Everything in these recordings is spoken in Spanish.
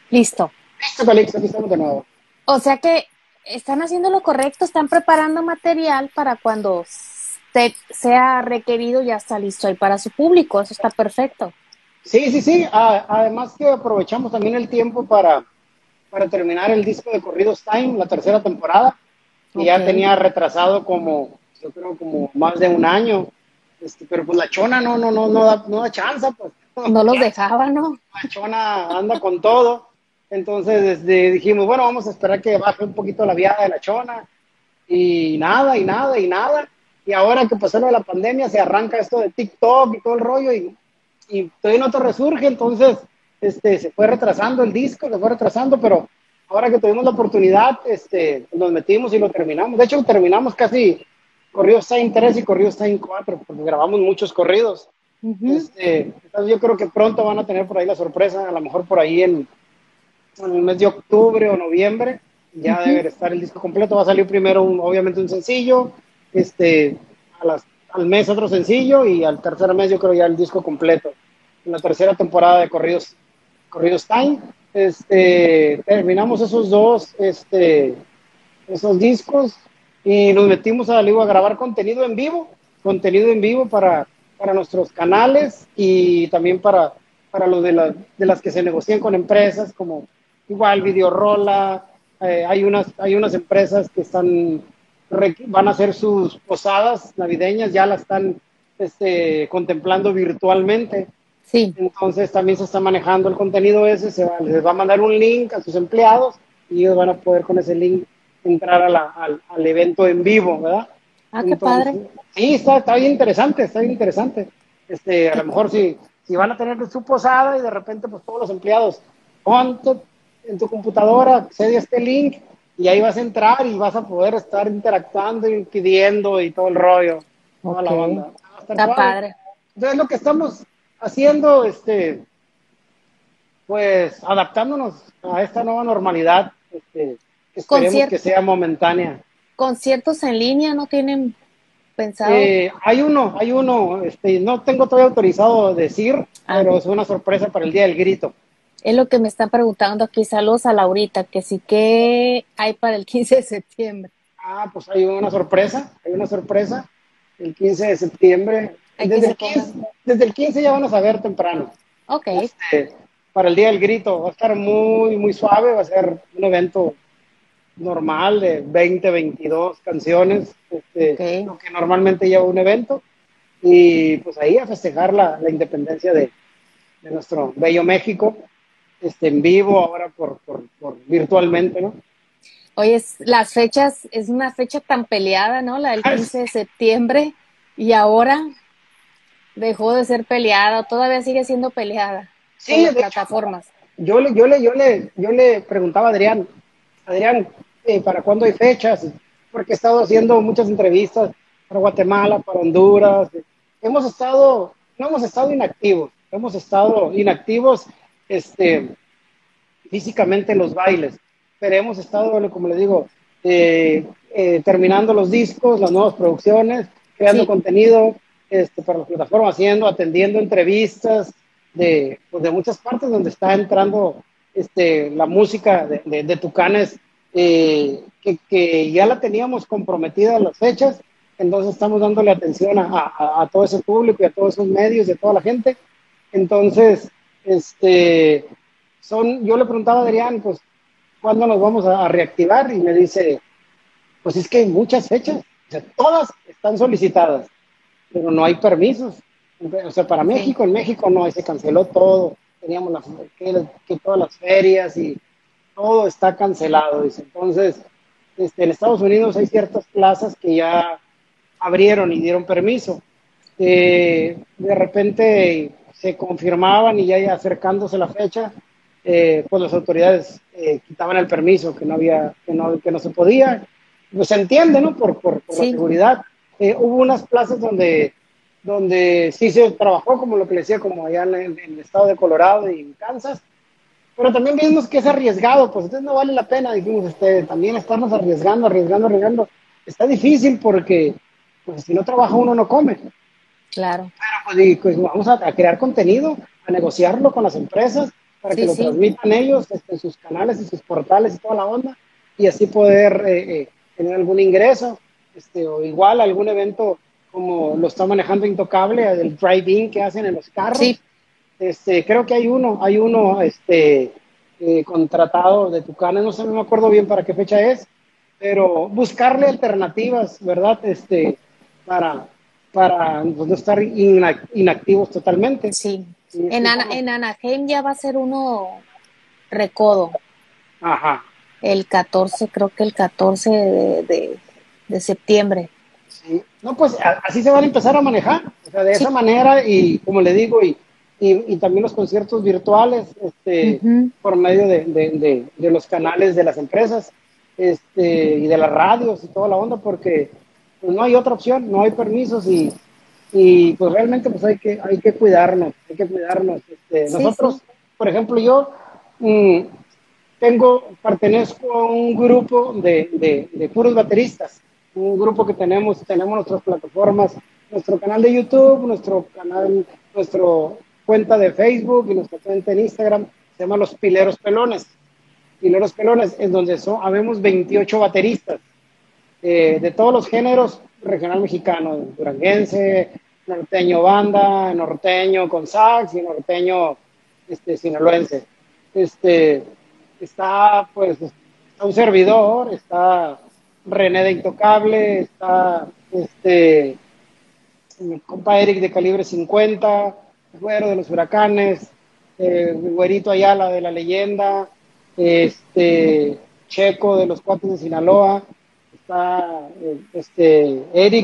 Listo. Listo, Calixto, aquí estamos de nuevo. O sea que están haciendo lo correcto, están preparando material para cuando sea requerido, ya está listo ahí para su público. Eso está perfecto. Sí, sí, sí. Además que aprovechamos también el tiempo para terminar el disco de Corridos Time, la tercera temporada, que Ok. ya tenía retrasado como, yo creo, como más de un año. Pero pues la chona no da chance, pues. No da No los chance. dejaba, ¿no? La chona anda con todo. Entonces dijimos, bueno, vamos a esperar que baje un poquito la viada de la chona. Y nada, y nada, y nada. Y ahora que pasó lo de la pandemia, se arranca esto de TikTok y todo el rollo, y todavía no te resurge. Entonces se fue retrasando el disco, se fue retrasando, pero ahora que tuvimos la oportunidad, nos metimos y lo terminamos. De hecho, terminamos casi Corridos Time 3 y Corridos Time 4, porque grabamos muchos corridos. Ujú. Entonces yo creo que pronto van a tener por ahí la sorpresa, a lo mejor por ahí en el mes de octubre o noviembre, ya Ujú. debe estar el disco completo. Va a salir primero, obviamente, un sencillo, este, al mes otro sencillo, y al tercer mes yo creo ya el disco completo. En la tercera temporada de Corridos Time, terminamos esos discos, y nos metimos a grabar contenido en vivo para nuestros canales, y también para los de las que se negocian con empresas, como igual Videorola. Hay unas empresas que van a hacer sus posadas navideñas, ya la están contemplando virtualmente. Sí. Entonces también se está manejando el contenido ese, les va a mandar un link a sus empleados, y ellos van a poder con ese link entrar al evento en vivo, ¿verdad? Ah, qué padre. Entonces, sí, está bien interesante, está bien interesante. A lo mejor si van a tener su posada, y de repente pues todos los empleados, ponte en tu computadora, accede a este link, y ahí vas a entrar y vas a poder estar interactuando y pidiendo y todo el rollo, toda Ok. la onda. Va a estar Está suave. padre. Entonces lo que estamos haciendo, pues adaptándonos a esta nueva normalidad, que esperemos Concier- que sea momentánea. Conciertos en línea no tienen pensado. Hay uno, no tengo todavía autorizado a decir, Ah, pero es una sorpresa para el Día del Grito. es lo que me están preguntando aquí. Saludos a Laurita, que sí que hay para el 15 de septiembre. Pues hay una sorpresa, el 15 de septiembre. Hay que Desde se el 15, pongan. desde el 15 ya van a saber temprano. Ok, Para el Día del Grito va a estar muy, muy suave, va a ser un evento normal de 20, 22 canciones, ok. lo que normalmente lleva un evento, y pues ahí a festejar la independencia de nuestro bello México, en vivo, ahora por virtualmente, ¿no? Oye, las fechas, es una fecha tan peleada, ¿no? La del 15 de septiembre y ahora dejó de ser peleada, o todavía sigue siendo peleada por Sí, las de hecho, plataformas. yo le preguntaba a Adrián, ¿para cuándo hay fechas? Porque he estado haciendo muchas entrevistas para Guatemala, para Honduras. No hemos estado inactivos, hemos estado inactivos, este, físicamente en los bailes, pero hemos estado, bueno, como le digo, terminando los discos, las nuevas producciones, creando Sí, contenido, para las plataformas, atendiendo entrevistas pues, de muchas partes donde está entrando, la música de Tucanes, que ya la teníamos comprometida en las fechas. Entonces estamos dándole atención a todo ese público y a todos esos medios y a toda la gente. Entonces, yo le preguntaba a Adrián, pues, ¿cuándo nos vamos a reactivar? Y me dice, pues es que hay muchas fechas, o sea, todas están solicitadas, pero no hay permisos. O sea, para sí. México, en México no, se canceló todo, teníamos que todas las ferias, y todo está cancelado, dice. Entonces, en Estados Unidos hay ciertas plazas que ya abrieron y dieron permiso. De repente se confirmaban, y ya acercándose la fecha, pues las autoridades quitaban el permiso, que no se podía. Pues se entiende, ¿no? Por la Sí, seguridad. Hubo unas plazas donde sí se trabajó, como lo que le decía, como allá en el estado de Colorado y en Kansas, pero también vimos que es arriesgado, pues entonces no vale la pena, dijimos, también estarnos arriesgando, arriesgando, arriesgando. Está difícil porque, pues si no trabaja uno no come. claro. Pues, vamos a crear contenido, a negociarlo con las empresas, para que Sí, lo sí, transmitan ellos en sus canales y sus portales y toda la onda, y así poder tener algún ingreso, o igual algún evento como lo está manejando Intocable, el drive-in que hacen en los sí. carros. Creo que hay uno contratado de Tucana, no sé, no me acuerdo bien para qué fecha es, pero buscarle alternativas, ¿verdad? Para, para pues, no estar inactivos totalmente. Sí. Y así como, En Anaheim ya va a ser uno recodo. ajá, El 14 creo que el 14 de septiembre. sí. No, pues así se van a empezar a manejar, o sea, de esa Sí. manera y como le digo, y también los conciertos virtuales, Ujú. por medio de los canales de las empresas, y de las radios y toda la onda, porque pues, no hay otra opción, no hay permisos y pues realmente pues hay que cuidarnos, hay que cuidarnos. Sí, Nosotros, sí. por ejemplo, yo mm, pertenezco a un grupo de puros bateristas, un grupo que tenemos nuestras plataformas, nuestro canal de YouTube, nuestra cuenta de Facebook y nuestra cuenta en Instagram, se llama Los Pileros Pelones. Pileros Pelones es donde habemos 28 bateristas, de todos los géneros regional mexicano, duranguense, norteño banda, norteño con sax y norteño sinaloense. Este, está pues está un servidor, está René de Intocable, está mi compa Eric de Calibre 50, Güero de los Huracanes, Güerito Ayala de La Leyenda, Checo de los Cuates de Sinaloa, está Eric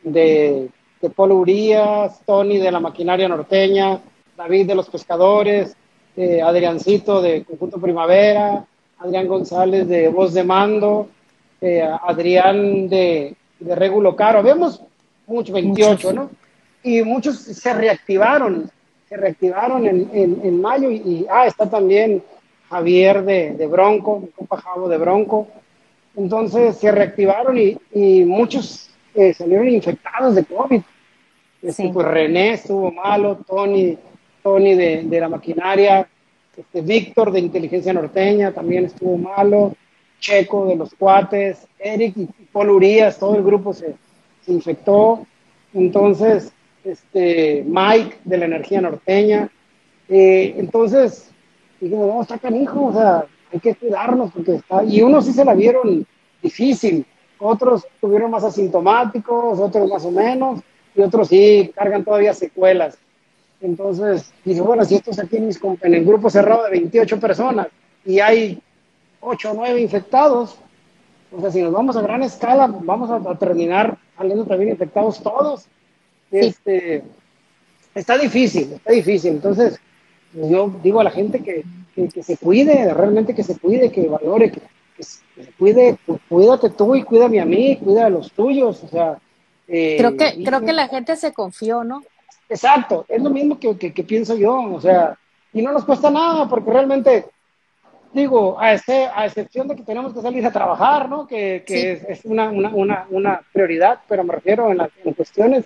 de Polo Urias, Tony de la Maquinaria Norteña, David de los Pescadores, Adriancito de Conjunto Primavera, Adrián González de Voz de Mando, Adrián de Regulo Caro. Habíamos muchos, 28, Muchos. ¿no? Y muchos se reactivaron en mayo está también Javier de Bronco, mi compa Javo de Bronco. Entonces se reactivaron y muchos salieron infectados de COVID. Sí. Pues René estuvo malo, Tony de la maquinaria, Víctor de Inteligencia Norteña también estuvo malo, Checo de los Cuates, Eric y Paul Urias, todo el grupo se infectó. Entonces, Mike de la Energía Norteña. Entonces, dijimos, no, está canijo, o sea, hay que cuidarnos porque está. Y unos sí se la vieron difícil, otros tuvieron más asintomáticos, otros más o menos, y otros sí cargan todavía secuelas. Entonces, dije, bueno, si esto es aquí en el grupo cerrado de 28 personas y hay 8 o 9 infectados, o sea, si nos vamos a gran escala, vamos a terminar saliendo también infectados todos. Sí. Este, está difícil, está difícil. Entonces, pues yo digo a la gente que se cuide, realmente que se cuide, que valore, que se cuide, cuídate tú y cuídame a mí, cuida a los tuyos, o sea, Creo que la gente se confió, ¿no? exacto, es lo mismo que pienso yo, o sea, y no nos cuesta nada, porque realmente, digo, a excepción de que tenemos que salir a trabajar, ¿no? Que Sí. es una prioridad, pero me refiero en cuestiones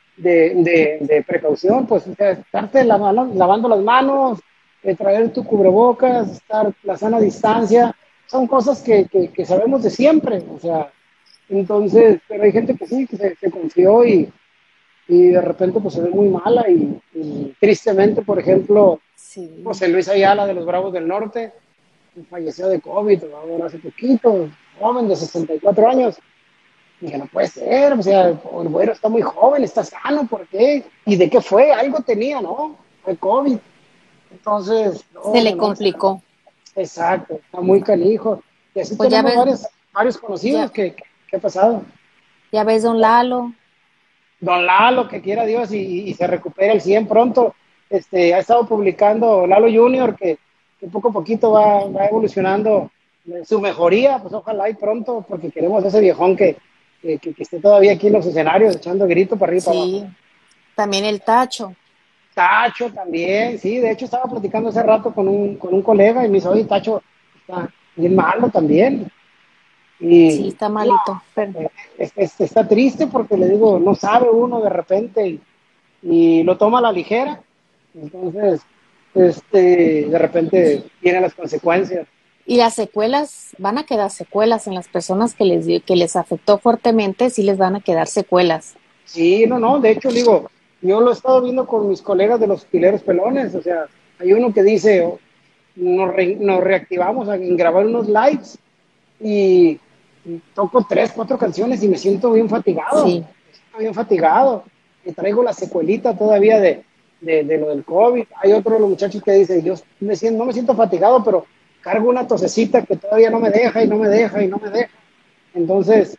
de precaución, pues, o sea, estarte lavando las manos, traer tu cubrebocas, estar la sana distancia, son cosas que sabemos de siempre, o sea, entonces, pero hay gente que sí, que se confió y de repente pues se ve muy mala y tristemente, por ejemplo, Sí. José Luis Ayala de los Bravos del Norte, falleció de COVID ahora hace poquito, joven de 64 años. Y dije, no puede ser, o sea, el güero está muy joven, está sano, ¿por qué? ¿Y de qué fue? Algo tenía, ¿no? Fue COVID. Entonces, Se no, no, le no, complicó. exacto, está muy canijo. Y así Pues tenemos varios conocidos ya, que ha pasado. ya ves, don Lalo. Don Lalo, que quiera Dios y se recupere el 100 pronto. Ha estado publicando Lalo Junior, que poco a poquito va evolucionando su mejoría, pues ojalá y pronto, porque queremos ese viejón que esté todavía aquí en los escenarios echando grito para arriba y para abajo. Sí. También el Tacho. Tacho también, sí, de hecho estaba platicando hace rato con un colega y me dice, oye, Tacho está bien malo también. Sí, Y está no, malito. Pero está triste porque le digo, no sabe uno de repente y lo toma a la ligera. Entonces, de repente vienen las consecuencias. Y las secuelas, van a quedar secuelas en las personas que les afectó fuertemente, sí les van a quedar secuelas. Sí, no, no, de hecho, digo, yo lo he estado viendo con mis colegas de los utileros pelones, o sea, hay uno que dice, nos reactivamos en grabar unos lives y, y toco 3, 4 canciones y Sí, me siento bien fatigado, y traigo la secuelita todavía de lo del COVID. Hay otro de los muchachos que dice, yo no me siento fatigado, pero cargo una tosecita que todavía no me deja y no me deja y no me deja. Entonces,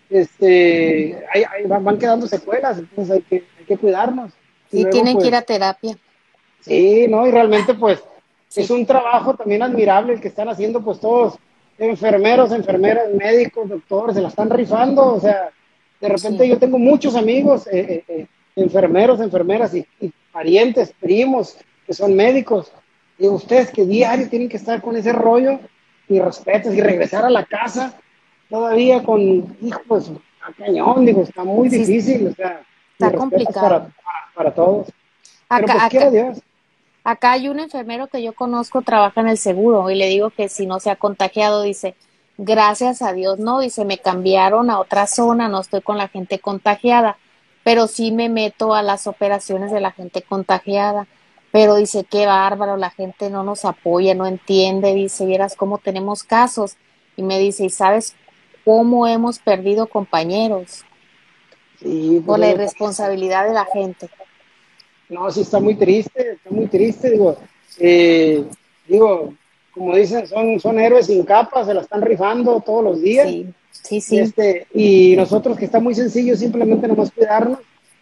van quedando secuelas, entonces hay que cuidarnos. Y sí luego, tienen que ir a pues, terapia. sí, ¿no? Y realmente, pues, es Sí, un trabajo también admirable el que están haciendo, pues, todos, enfermeros, enfermeras, médicos, doctores, se la están rifando, o sea, de repente sí, yo tengo muchos amigos, enfermeros, enfermeras y parientes, primos, que son médicos, y ustedes que diario tienen que estar con ese rollo, y respetos, y regresar a la casa todavía con hijos, a cañón, digo, está muy sí, difícil, o sea, mis está respetos complicado. para todos. Pero Acá, pues acá, quiera Dios. acá hay un enfermero que yo conozco, trabaja en el seguro, y le digo que si no se ha contagiado, dice, gracias a Dios, no, dice, me cambiaron a otra zona, no estoy con la gente contagiada, pero sí me meto a las operaciones de la gente contagiada. Pero dice, qué bárbaro, la gente no nos apoya, no entiende, dice, vieras cómo tenemos casos. Y me dice, ¿y sabes cómo hemos perdido compañeros Sí, pues por es la lo que irresponsabilidad de la gente? no, sí está muy triste, eh, digo, como dicen, son héroes sin capa, se la están rifando todos los días, Sí, sí, sí. y nosotros que está muy sencillo, simplemente nomás cuidarnos,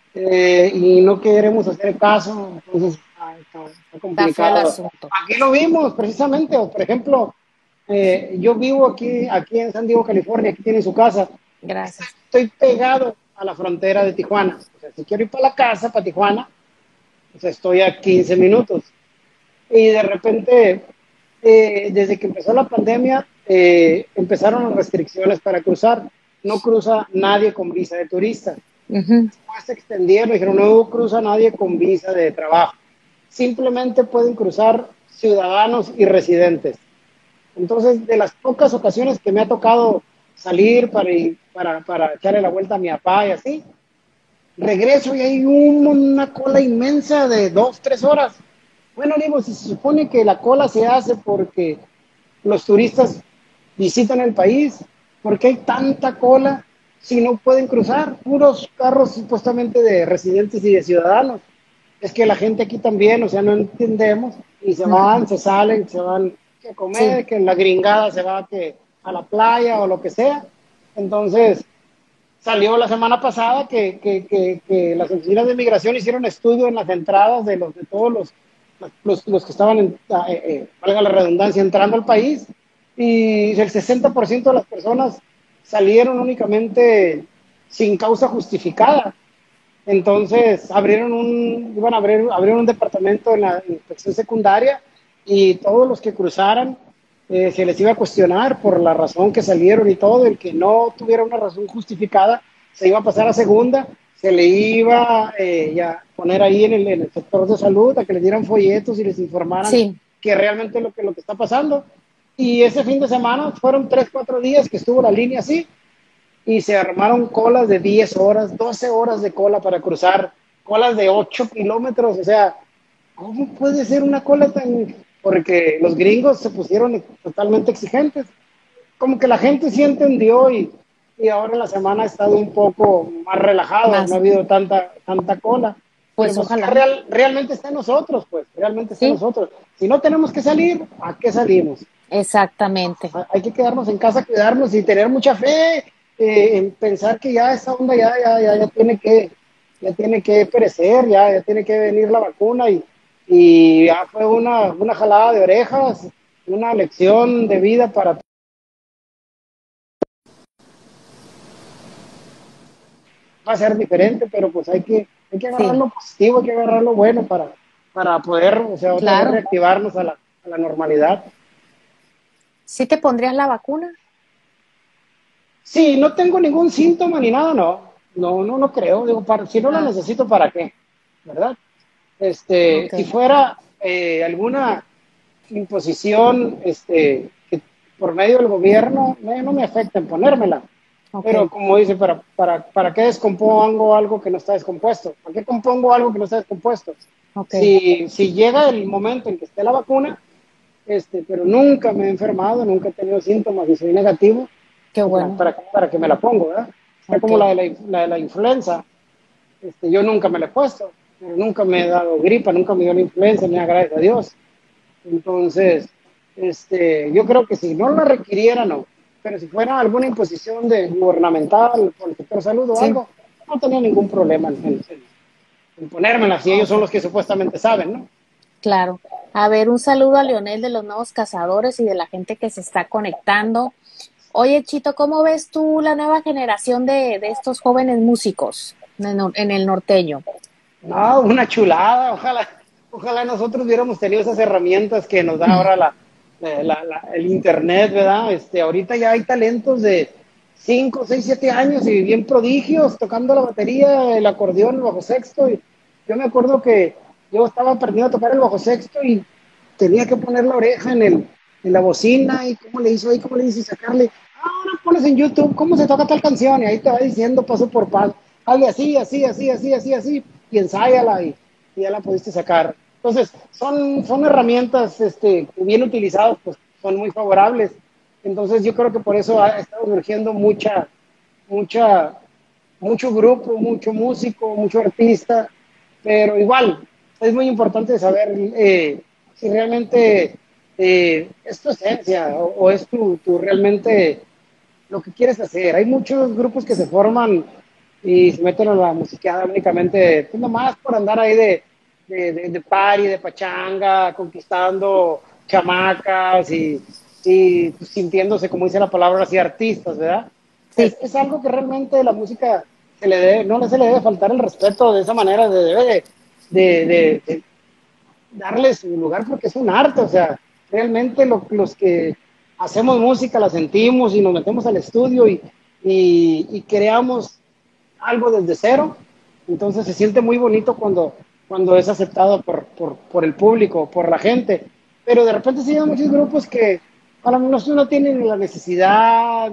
y no queremos hacer caso, entonces está Está feo el complicado. asunto. Aquí lo vimos precisamente, o por ejemplo, yo vivo aquí en San Diego, California, aquí tiene su casa, Gracias. estoy pegado a la frontera de Tijuana, o sea, si quiero ir para la casa, para Tijuana, pues estoy a 15 minutos. Y de repente, desde que empezó la pandemia, empezaron las restricciones para cruzar. No cruza nadie con visa de turista. Ujú. Después se extendieron, dijeron, no cruza nadie con visa de trabajo. Simplemente pueden cruzar ciudadanos y residentes. Entonces, de las pocas ocasiones que me ha tocado salir para echarle la vuelta a mi papá y así, regreso y hay una cola inmensa de 2, 3 horas. Bueno, digo, si se supone que la cola se hace porque los turistas visitan el país, ¿por qué hay tanta cola si no pueden cruzar? Puros carros supuestamente de residentes y de ciudadanos. Es que la gente aquí también, o sea, no entendemos y se van, se salen, se van a Sí, comer, que en la gringada se va a la playa o lo que sea. Entonces, salió la semana pasada que las oficinas de migración hicieron estudio en las entradas de todos los que estaban, valga la redundancia, entrando al país, y el 60% de las personas salieron únicamente sin causa justificada. Entonces abrieron un departamento en la inspección secundaria y todos los que cruzaran se les iba a cuestionar por la razón que salieron y todo. El que no tuviera una razón justificada se iba a pasar a segunda, se le iba a poner ahí en el sector de salud a que les dieran folletos y les informaran sí. que realmente lo que está pasando. Y ese fin de semana fueron 3, 4 días que estuvo la línea así y se armaron colas de 10 horas, 12 horas de cola para cruzar, colas de 8 kilómetros, o sea, ¿cómo puede ser una cola tan...? Porque los gringos se pusieron totalmente exigentes, como que la gente sí entendió y ahora la semana ha estado un poco más relajado, no ha Más, habido tanta cola, pero pues pues ojalá. realmente está en nosotros, pues, realmente está en Sí, nosotros. Si no tenemos que salir, ¿a qué salimos? exactamente. Hay que quedarnos en casa, cuidarnos y tener mucha fe en pensar que ya esa onda ya tiene que perecer, ya tiene que venir la vacuna y ya fue una jalada de orejas, una lección de vida para va a ser diferente, pero pues hay que agarrar Sí, lo positivo, hay que agarrar lo bueno para poder, o sea, otra vez claro. reactivarnos a la normalidad. ¿Sí te pondrías la vacuna? Sí, no tengo ningún síntoma ni nada, no. No creo. Digo, si no la Ah, necesito, ¿para qué? ¿Verdad? ok. Si fuera, alguna imposición que por medio del gobierno, no me afecta en ponérmela. Pero Ok, como dice, ¿para qué descompongo algo que no está descompuesto? ¿Para qué compongo algo que no está descompuesto? ok, Si llega el momento en que esté la vacuna, pero nunca me he enfermado, nunca he tenido síntomas y soy negativo, qué pues, bueno, para que me la pongo, ¿verdad? Está ok, como la de la influenza, yo nunca me la he puesto, pero nunca me he dado gripa, nunca me dio la influenza, ni nada, gracias a Dios. Entonces, yo creo que si no la requiriera, no. Pero si fuera alguna imposición gubernamental por el sector salud o sí, algo, no tenía ningún problema en ponérmela, si ellos son ok, los que supuestamente saben, ¿no? claro. A ver, un saludo a Leonel de los Nuevos Cazadores y de la gente que se está conectando. Oye, Chito, ¿cómo ves tú la nueva generación de estos jóvenes músicos en el norteño? No, una chulada, ojalá nosotros hubiéramos tenido esas herramientas que nos da ahora el internet, ¿verdad? Ahorita ya hay talentos de 5, 6, 7 años y bien prodigios tocando la batería, el acordeón, el bajo sexto. Y yo me acuerdo que yo estaba aprendiendo a tocar el bajo sexto y tenía que poner la oreja en la bocina y cómo le hizo ahí, cómo le hice sacarle. Ahora pones en YouTube cómo se toca tal canción y ahí te va diciendo paso por paso. Hazle así, así, así, así, así, así y ensáyala y ya la pudiste sacar. Entonces, son herramientas que bien utilizadas, pues son muy favorables. Entonces, yo creo que por eso ha estado surgiendo mucha, mucho grupo, mucho músico, mucho artista, pero igual es muy importante saber si realmente es tu esencia o es tu realmente lo que quieres hacer. Hay muchos grupos que se forman y se meten a la musiqueada únicamente, pues nomás por andar ahí de party, de pachanga, conquistando chamacas y pues, sintiéndose, como dice la palabra, así artistas, ¿verdad? Sí, Es algo que realmente la música no se le debe faltar el respeto de esa manera, debe de darle su lugar porque es un arte, o sea, realmente los que hacemos música la sentimos y nos metemos al estudio y creamos algo desde cero, entonces se siente muy bonito cuando es aceptado por el público, por la gente, pero de repente sí hay muchos grupos que a lo mejor no tienen ni la necesidad,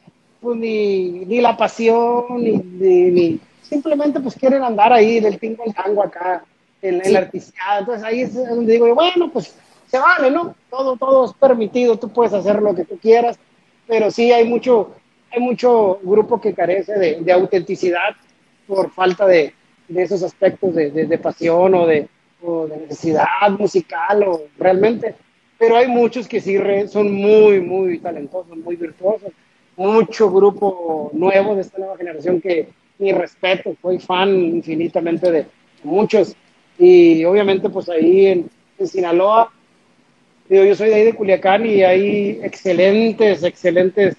ni la pasión, simplemente pues quieren andar ahí del tingo al tango acá, en la sí. artisteada. Entonces ahí es donde digo, bueno, pues se vale, ¿no? Todo es permitido, tú puedes hacer lo que tú quieras, pero sí hay mucho grupo que carece de autenticidad por falta de esos aspectos de pasión o de necesidad musical o realmente. Pero hay muchos que sí son muy, muy talentosos, muy virtuosos. Mucho grupo nuevo de esta nueva generación que mi respeto, soy fan infinitamente de muchos. Y obviamente pues ahí en Sinaloa, digo, yo soy de ahí de Culiacán y hay excelentes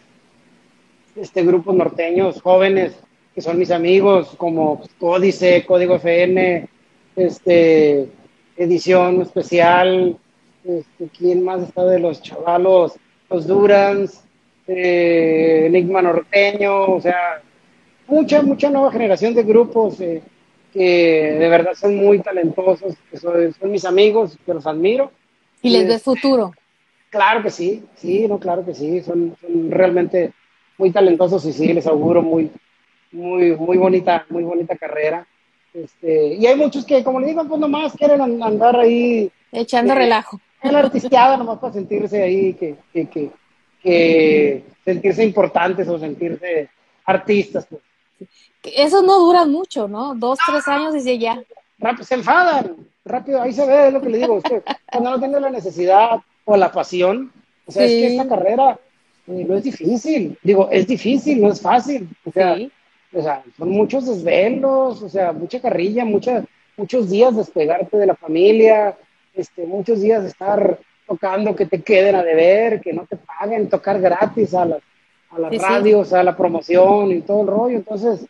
grupos norteños jóvenes que son mis amigos, como Códice, Código FN, Edición Especial, ¿quién más está de los chavalos? Los Durans, Enigma Norteño, o sea, mucha nueva generación de grupos que de verdad son muy talentosos, que son mis amigos, que los admiro. ¿Y Y les ves futuro? claro que sí, sí, no, claro que sí, son realmente muy talentosos y sí, les auguro muy bonita carrera. Y hay muchos que, como le digo, pues nomás quieren andar ahí Echando de, relajo. en la artisteada, nomás para sentirse ahí, que sentirse importantes o sentirse artistas, pues. Esos no duran mucho, ¿no? 2, 3 años y ya. Se enfadan, rápido, ahí se ve, es lo que le digo, es que cuando no tiene la necesidad o la pasión, o sea, es que esta Sí, carrera no es difícil, digo, es difícil, no es fácil, sí, o sea, son muchos desvelos, o sea, mucha carrilla, muchos días despegarte de la familia, muchos días de estar tocando que te queden a deber, que no te paguen, tocar gratis a las sí, sí. radios, a la promoción y todo el rollo, entonces,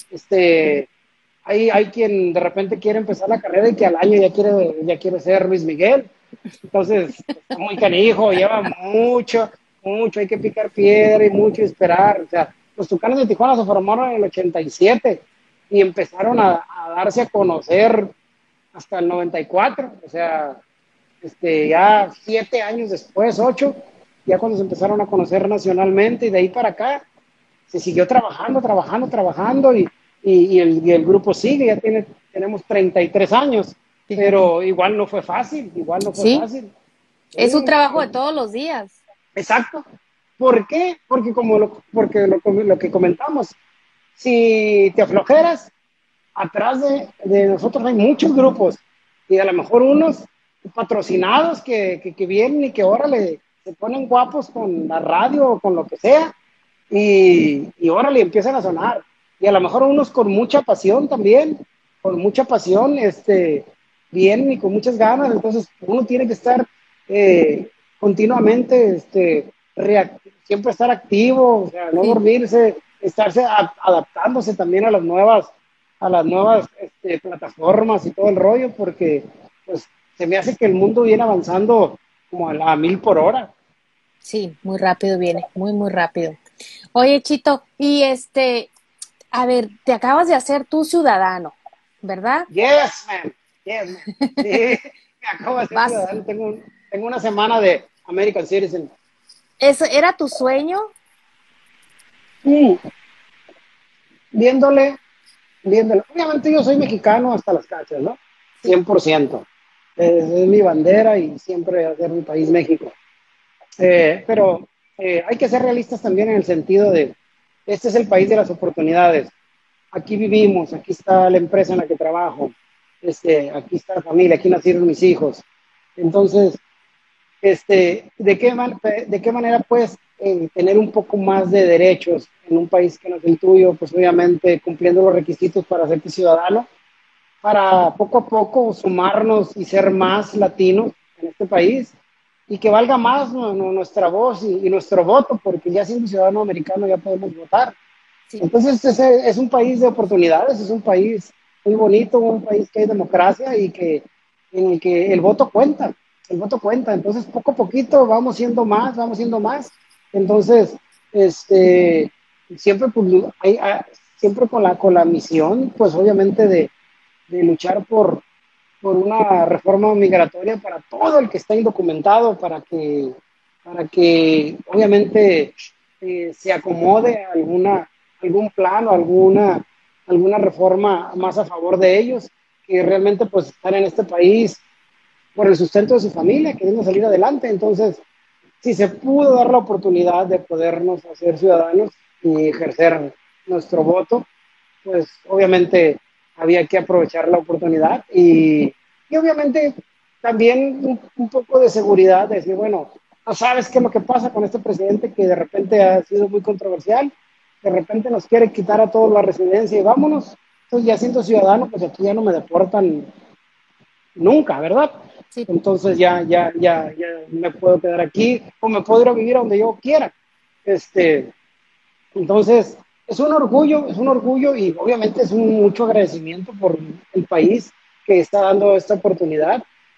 hay quien de repente quiere empezar la carrera y que al año ya quiere ser Luis Miguel. Entonces, está muy canijo, lleva mucho, hay que picar piedra y mucho esperar. O sea, los Tucanes de Tijuana se formaron en el 87 y empezaron a darse a conocer hasta el 94. O sea, ya 7 años después, 8, ya cuando se empezaron a conocer nacionalmente, y de ahí para acá se siguió trabajando, y el grupo sigue, tenemos 33 años, Fíjate. pero igual no fue fácil, Sí, es un Sí, trabajo de todos los días. exacto. ¿Por qué? Porque lo que comentamos, si te aflojeras, atrás de nosotros hay muchos grupos, y a lo mejor unos patrocinados que vienen y que órale, se ponen guapos con la radio o con lo que sea, y órale, empiezan a sonar. Y a lo mejor unos con mucha pasión también, con mucha pasión, vienen y con muchas ganas. Entonces uno tiene que estar continuamente, siempre estar activo, o sea, no Sí. dormirse, estarse adaptándose también a las nuevas plataformas y todo el rollo, porque pues se me hace que el mundo viene avanzando como a 1000 por hora. Sí, muy rápido viene, muy, muy rápido. Oye, Chito, a ver, te acabas de hacer tú ciudadano, ¿verdad? Yes, man. Yes, man. Sí, me acabo de ser Vas, ciudadano. Tengo una semana de American Citizen. ¿eso era tu sueño? Mm, viéndole, viéndole. Obviamente yo soy mexicano hasta las cachas, ¿no? Sí, 100%. Es mi bandera y siempre va a ser mi país México. Pero hay que ser realistas también en el sentido de, este es el país de las oportunidades. Aquí vivimos, aquí está la empresa en la que trabajo, aquí está la familia, aquí nacieron mis hijos. Entonces, ¿de qué manera puedes tener un poco más de derechos en un país que no es el tuyo? Pues obviamente cumpliendo los requisitos para hacerte ciudadano, para poco a poco sumarnos y ser más latinos en este país, y que valga más nuestra voz y nuestro voto, porque ya siendo ciudadano americano ya podemos votar. sí, Entonces es un país de oportunidades, es un país muy bonito, un país que hay democracia y en el que el voto cuenta. Entonces poco a poquito vamos siendo más. Entonces, siempre, pues, siempre con la misión, pues obviamente de luchar por una reforma migratoria para todo el que está indocumentado, para que obviamente se acomode algún plan o alguna reforma más a favor de ellos, que realmente pues están en este país por el sustento de su familia, queriendo salir adelante. Entonces, si se pudo dar la oportunidad de podernos hacer ciudadanos y ejercer nuestro voto, pues obviamente había que aprovechar la oportunidad, y obviamente también un poco de seguridad, de decir, bueno, no sabes qué es lo que pasa con este presidente que de repente ha sido muy controversial, de repente nos quiere quitar a todos la residencia y vámonos. Entonces ya siendo ciudadano, pues aquí ya no me deportan nunca, ¿verdad? sí. Entonces ya me puedo quedar aquí o me puedo ir a vivir a donde yo quiera. Este, entonces, es un orgullo, y obviamente es mucho agradecimiento por el país que está dando esta oportunidad.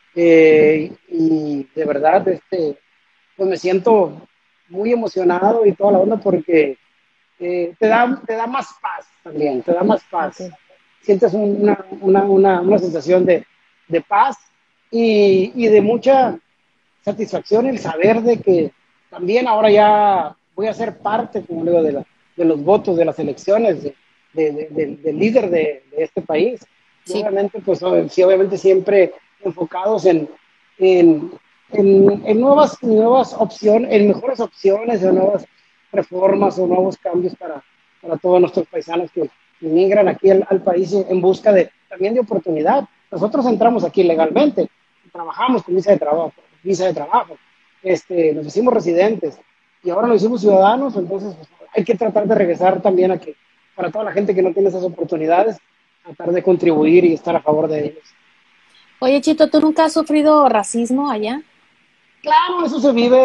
Y de verdad, pues me siento muy emocionado y toda la onda, porque te da más paz también, te da más Ok. paz. Sientes una sensación de paz y de mucha satisfacción el saber de que también ahora ya voy a ser parte, como digo, de los votos, de las elecciones, del líder de este país. Y Sí. obviamente, pues sí, obviamente siempre enfocados en, en nuevas opciones, en mejores opciones, en nuevas reformas o nuevos cambios para todos nuestros paisanos que inmigran aquí al país en busca también de oportunidad. Nosotros entramos aquí legalmente, trabajamos con visa de trabajo, nos hicimos residentes y ahora nos hicimos ciudadanos. Entonces pues, hay que tratar de regresar también a que, para toda la gente que no tiene esas oportunidades, tratar de contribuir y estar a favor de ellos. Oye, Chito, ¿tú nunca has sufrido racismo allá? Claro, eso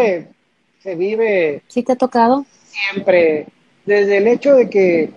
se vive ¿Sí te ha tocado? siempre, desde el hecho de que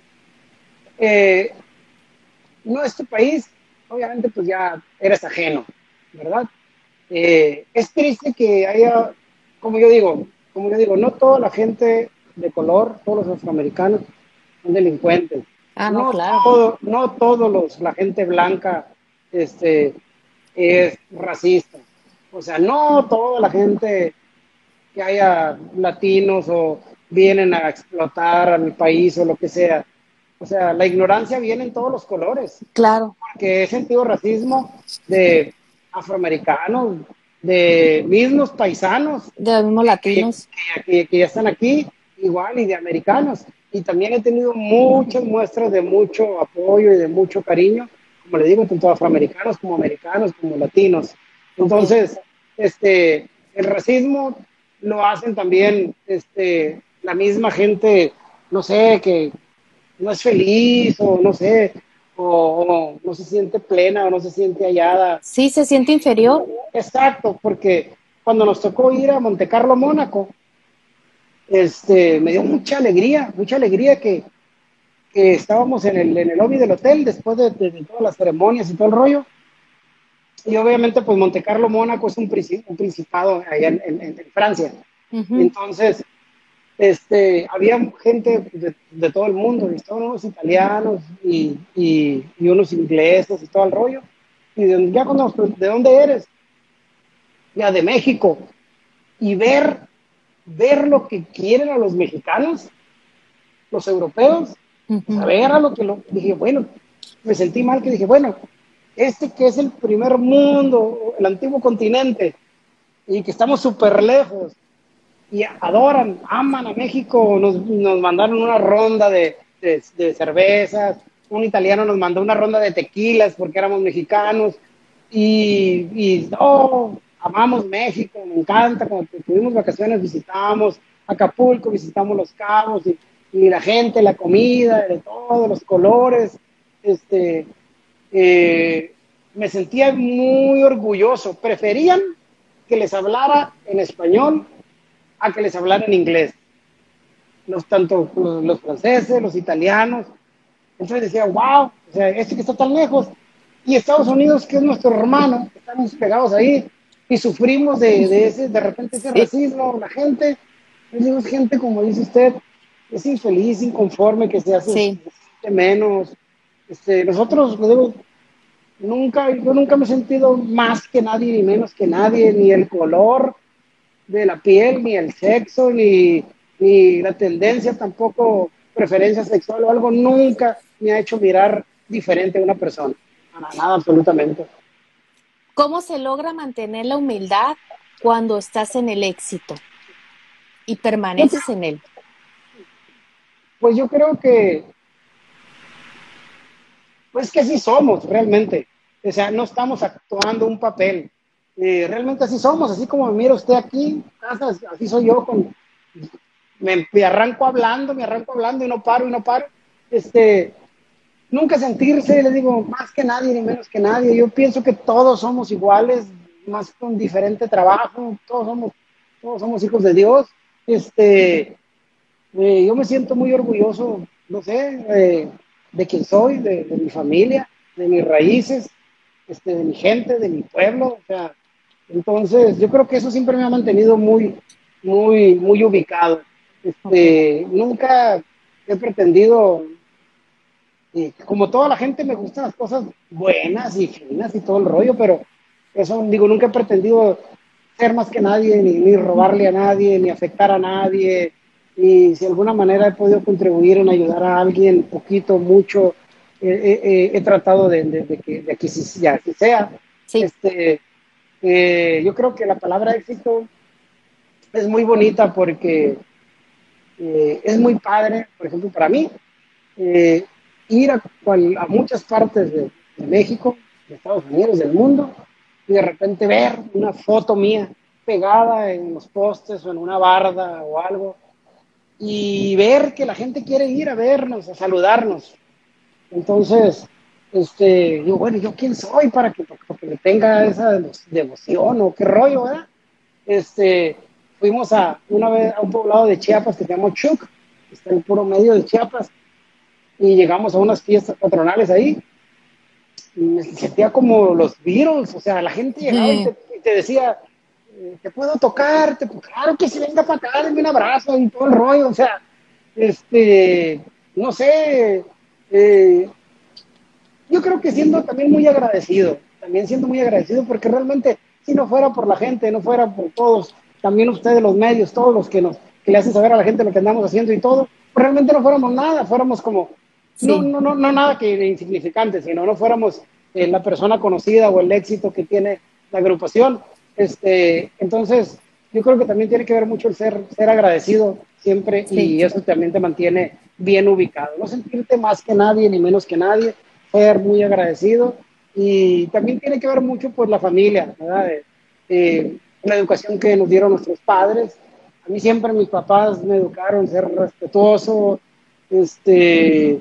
eh, nuestro país, obviamente, pues ya eres ajeno, ¿verdad? Es triste que haya, como yo digo, no toda la gente de color, todos los afroamericanos son delincuentes. Ah, no, No claro. no todos la gente blanca, es racista. O sea, no toda la gente que haya latinos o vienen a explotar a mi país o lo que sea. O sea, la ignorancia viene en todos los colores, Claro, porque he sentido racismo de afroamericanos, de mismos paisanos de los mismos que, latinos. que ya están aquí, igual, y de americanos. Y también he tenido muchas muestras de mucho apoyo y de mucho cariño, como le digo, tanto afroamericanos como americanos, como latinos. Ok. Entonces, el racismo lo hacen también la misma gente, no sé, que no es feliz o no sé, o no se siente plena o no se siente hallada. Sí, se siente inferior. Exacto, porque cuando nos tocó ir a Montecarlo, Mónaco, me dio mucha alegría que estábamos en el lobby del hotel después de todas las ceremonias y todo el rollo. Y obviamente, pues Montecarlo, Mónaco es un principado allá en Francia. Ujú. Entonces, había gente de todo el mundo, y estaban unos italianos y unos ingleses y todo el rollo. Y ya cuando ¿de dónde eres? Ya de México. Y ver lo que quieren a los mexicanos, los europeos, pues a Ujú. ver a lo que dije, bueno, me sentí mal que dije, bueno, que es el primer mundo, el antiguo continente, y que estamos súper lejos, y adoran, aman a México, nos mandaron una ronda de cervezas, un italiano nos mandó una ronda de tequilas porque éramos mexicanos, y no, amamos México, me encanta, cuando tuvimos vacaciones visitamos Acapulco, visitamos Los Cabos, y la gente, la comida, de todos los colores, este, eh, me sentía muy orgulloso, preferían que les hablara en español a que les hablara en inglés, tanto los franceses, los italianos. Entonces decía, wow, o sea, que está tan lejos, y Estados Unidos, que es nuestro hermano, estamos pegados ahí, y sufrimos de repente ese Sí, racismo, la gente, yo digo, es gente, como dice usted, es infeliz, inconforme, que se sí. siente menos. Nosotros, digo, yo nunca me he sentido más que nadie, ni menos que nadie, ni el color de la piel, ni el sexo, ni la tendencia, tampoco preferencia sexual o algo, nunca me ha hecho mirar diferente a una persona. Para nada, absolutamente. ¿Cómo se logra mantener la humildad cuando estás en el éxito y Yo, permaneces en él? pues yo creo que, pues que así somos realmente. O sea, no estamos actuando un papel. Realmente así somos, así como me mira usted aquí, así soy yo, me arranco hablando y no paro y no paro. Este, Nunca sentirse, les digo, más que nadie ni menos que nadie. Yo pienso que todos somos iguales, más con diferente trabajo, todos somos hijos de Dios. Yo me siento muy orgulloso, no sé, de quién soy, de mi familia, de mis raíces, de mi gente, de mi pueblo. O sea, entonces yo creo que eso siempre me ha mantenido muy ubicado. Ok. Nunca he pretendido, y como toda la gente, me gustan las cosas buenas y finas y todo el rollo, pero eso, digo, nunca he pretendido ser más que nadie, ni robarle a nadie, ni afectar a nadie, y si de alguna manera he podido contribuir en ayudar a alguien, poquito, mucho, he tratado de que sí, ya, que sea. Sí, Yo creo que la palabra éxito es muy bonita porque es muy padre, por ejemplo, para mí, eh, ir a muchas partes de México, de Estados Unidos, del mundo, y de repente ver una foto mía pegada en los postes o en una barda o algo, y ver que la gente quiere ir a vernos, a saludarnos. Entonces, digo, bueno, ¿yo quién soy para que me tenga esa devoción o qué rollo, verdad? Este, Fuimos una vez a un poblado de Chiapas que se llama Chuc, que está en el puro medio de Chiapas, y llegamos a unas fiestas patronales ahí, y me sentía como los Beatles. O sea, la gente llegaba y te decía, ¿te puedo tocar? Claro que sí, venga para acá, denme un abrazo y todo el rollo. O sea, no sé, eh, yo creo que siendo también muy agradecido, también siendo muy agradecido, porque realmente si no fuera por la gente, no fuera por todos, también ustedes los medios, todos los que le hacen saber a la gente lo que andamos haciendo y todo, pues realmente no fuéramos nada, fuéramos como, Sí, no nada que insignificante, sino no fuéramos la persona conocida o el éxito que tiene la agrupación. Entonces, yo creo que también tiene que ver mucho el ser agradecido siempre, sí. y eso también te mantiene bien ubicado. No sentirte más que nadie ni menos que nadie, ser muy agradecido, y también tiene que ver mucho pues la familia, ¿verdad? La educación que nos dieron nuestros padres. A mí siempre mis papás me educaron a ser respetuoso, este,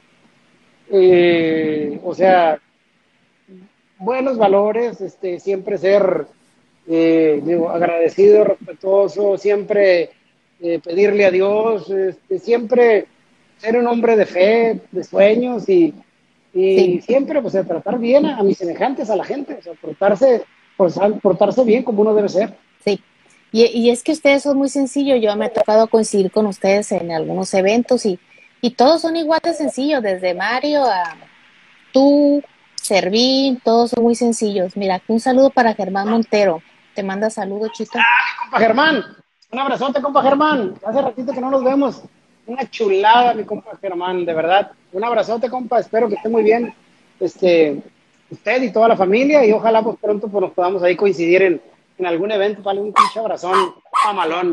o sea, buenos valores, siempre ser digo, agradecido, respetuoso, siempre pedirle a Dios, siempre ser un hombre de fe, de sueños, y Sí. siempre pues tratar bien a mis semejantes, a la gente, o sea, portarse bien como uno debe ser. Sí, y es que ustedes son muy sencillos. Yo me ha tocado coincidir con ustedes en algunos eventos y todos son igual de sencillos, desde Mario a tú, Servín, todos son muy sencillos. Mira, aquí un saludo para Germán Montero. Te manda saludos, Chito. Compa Germán, un abrazote, compa Germán, hace ratito que no nos vemos, una chulada, mi compa Germán, de verdad, un abrazote, compa, espero que esté muy bien, usted y toda la familia, y ojalá pues pronto pues, nos podamos ahí coincidir en algún evento, para un pinche abrazón mamalón.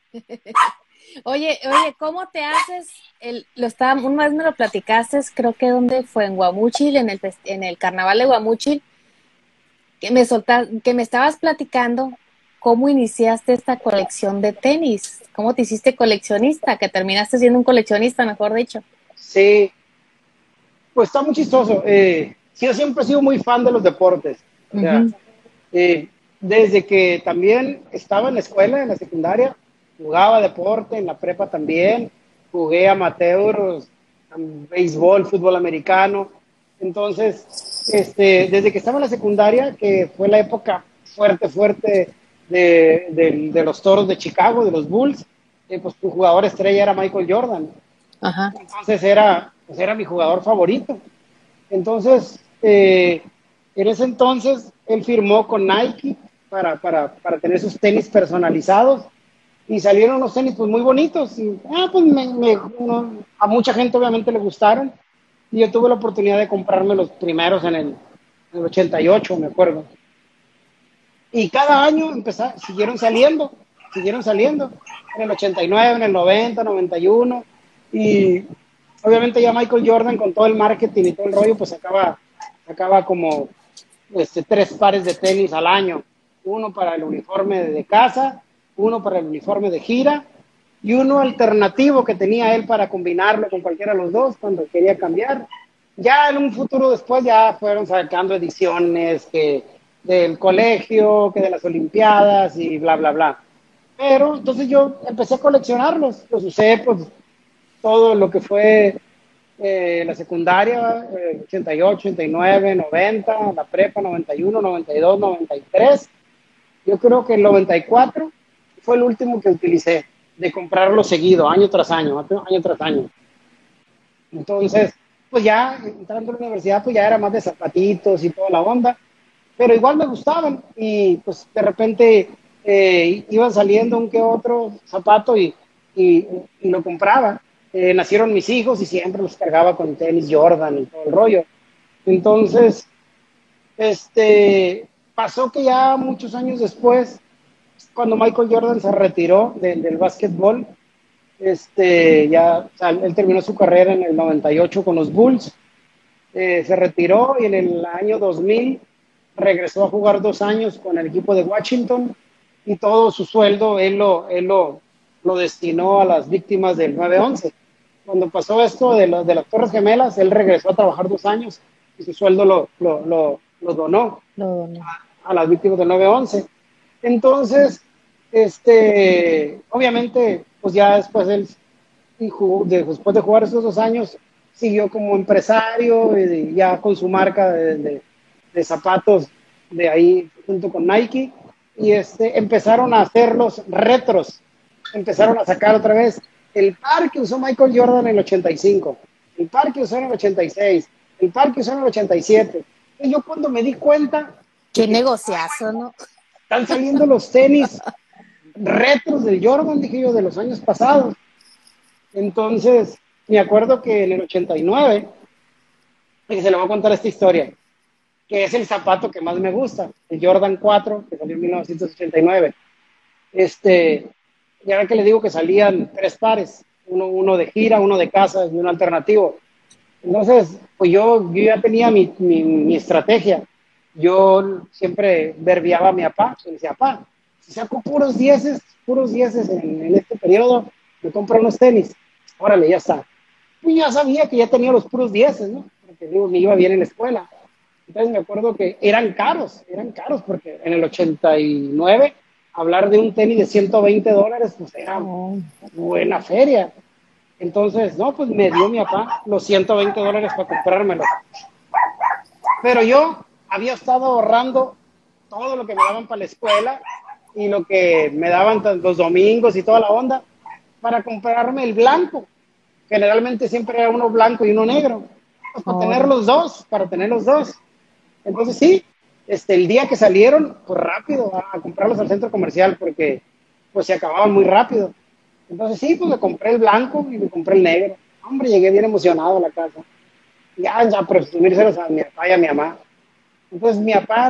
Oye, ¿cómo te haces? Una vez me lo platicaste, creo que donde fue en Guamúchil, en el carnaval de Guamúchil, que me estabas platicando cómo iniciaste esta colección de tenis, cómo te hiciste coleccionista, que terminaste siendo un coleccionista, mejor dicho. Sí, pues está muy chistoso, sí, yo siempre he sido muy fan de los deportes, o sea, Ujú. Eh, desde que también estaba en la escuela, en la secundaria, jugaba deporte, en la prepa también, jugué amateur, béisbol, fútbol americano. Entonces, desde que estaba en la secundaria, que fue la época fuerte de los Toros de Chicago, de los Bulls, pues tu jugador estrella era Michael Jordan. Ajá. Entonces pues era mi jugador favorito. Entonces, en ese entonces, él firmó con Nike para tener sus tenis personalizados, y salieron unos tenis pues muy bonitos, y pues a mucha gente obviamente le gustaron, y yo tuve la oportunidad de comprarme los primeros en el 88, me acuerdo. Y cada año siguieron saliendo, en el 89, en el 90, 91, y obviamente ya Michael Jordan con todo el marketing y todo el rollo, pues sacaba como 3 pares de tenis al año, uno para el uniforme de casa, uno para el uniforme de gira, y uno alternativo que tenía él para combinarlo con cualquiera de los dos cuando quería cambiar. Ya en un futuro después ya fueron sacando ediciones que del colegio, que de las olimpiadas y bla, bla, bla. Pero entonces yo empecé a coleccionarlos, los usé pues todo lo que fue la secundaria, 88, 89, 90, la prepa 91, 92, 93. Yo creo que el 94 fue el último que utilicé, de comprarlo seguido, año tras año, año tras año. Entonces, pues ya entrando a la universidad, pues ya era más de zapatitos y toda la onda, pero igual me gustaban, y pues de repente iban saliendo un que otro zapato, y lo compraba. Nacieron mis hijos y siempre los cargaba con tenis Jordan y todo el rollo. Entonces, pasó que ya muchos años después, cuando Michael Jordan se retiró del básquetbol, ya, o sea, él terminó su carrera en el 98 con los Bulls, se retiró, y en el año 2000 regresó a jugar 2 años con el equipo de Washington, y todo su sueldo él lo destinó a las víctimas del 9/11. Cuando pasó esto de las Torres Gemelas, él regresó a trabajar 2 años, y su sueldo lo donó Lo doné. a las víctimas del 9/11. Entonces, obviamente, pues ya después él, después de jugar esos 2 años, siguió como empresario, ya con su marca de zapatos de ahí junto con Nike, y empezaron a hacer los retros, empezaron a sacar otra vez el par que usó Michael Jordan en el 85, el par que usó en el 86, el par que usó en el 87. Y yo cuando me di cuenta de Qué que negociazo, ¿no? están saliendo los tenis retros del Jordan, dije yo, de los años pasados. Entonces, me acuerdo que en el 89, y se le voy a contar esta historia, que es el zapato que más me gusta, el Jordan 4, que salió en 1989. Ya ve que le digo que salían 3 pares, uno de gira, uno de casa y uno alternativo. Entonces, pues yo ya tenía mi estrategia. Yo siempre verbiaba a mi papá, y decía, papá, si saco puros dieces en este periodo, me compro unos tenis. Órale, ya está. Pues ya sabía que ya tenía los puros dieces, ¿no? Porque digo, me iba bien en la escuela. Entonces me acuerdo que eran caros, porque en el 89 hablar de un tenis de $120, pues era buena feria. Entonces, no, pues me dio mi papá los $120 para comprármelo. Pero yo había estado ahorrando todo lo que me daban para la escuela y lo que me daban los domingos y toda la onda para comprarme el blanco. Generalmente siempre era uno blanco y uno negro. Pues para tener los dos. Entonces sí, el día que salieron, pues rápido a comprarlos al centro comercial porque pues se acababan muy rápido. Entonces sí, pues me compré el blanco y me compré el negro. Hombre, llegué bien emocionado a la casa. Ya a presumírselos a mi papá y a mi mamá. Entonces mi papá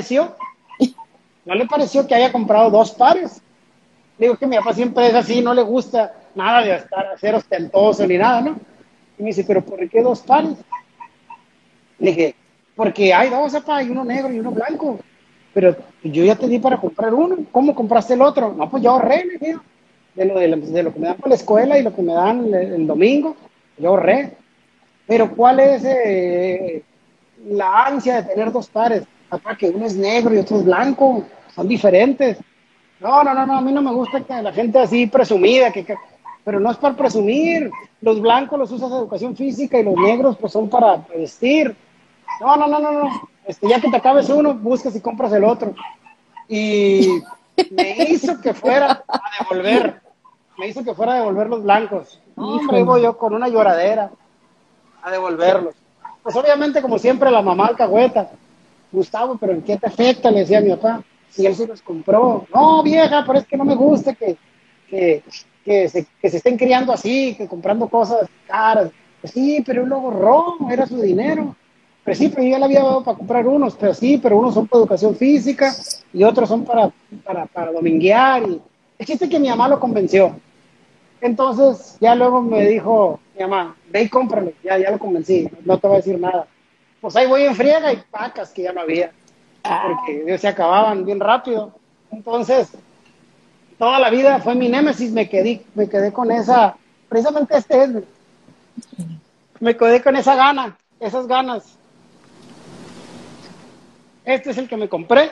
no le pareció que haya comprado 2 pares. Le digo que mi papá siempre es así, no le gusta nada de ser ostentoso ni nada, ¿no? Y me dice, ¿pero por qué 2 pares? Le dije, porque hay dos, papá, hay uno negro y uno blanco. Pero yo ya te di para comprar uno. ¿Cómo compraste el otro? No, pues yo ahorré, le dije, de lo que me dan para la escuela y lo que me dan el domingo. Yo ahorré. Pero ¿cuál es la ansia de tener 2 pares? Papá, que uno es negro y otro es blanco. Son diferentes. No, a mí no me gusta que la gente así presumida, pero no es para presumir. Los blancos los usas en educación física y los negros pues son para vestir. No. Ya que te acabes uno, buscas y compras el otro. Y me hizo que fuera a devolver. Me hizo que fuera a devolver los blancos. No, hombre, voy yo con una lloradera a devolverlos. Pues obviamente, como siempre, la mamá alcahueta. Gustavo, pero ¿en qué te afecta? Le decía a mi papá. Si él se los compró. No, vieja, pero es que no me gusta que se estén criando así, que comprando cosas caras. Pues sí, pero él lo ahorró, era su dinero. Pero sí, pero yo ya le había dado para comprar unos, pero sí, pero unos son para educación física y otros son para dominguear. Y el chiste es que mi mamá lo convenció. Entonces, ya luego me dijo mi mamá, ve y cómpralo, ya lo convencí, no te voy a decir nada. Pues ahí voy en friega y pacas que ya no había, porque se acababan bien rápido. Entonces, toda la vida fue mi némesis, me quedé con esa, precisamente me quedé con esas ganas. Este es el que me compré,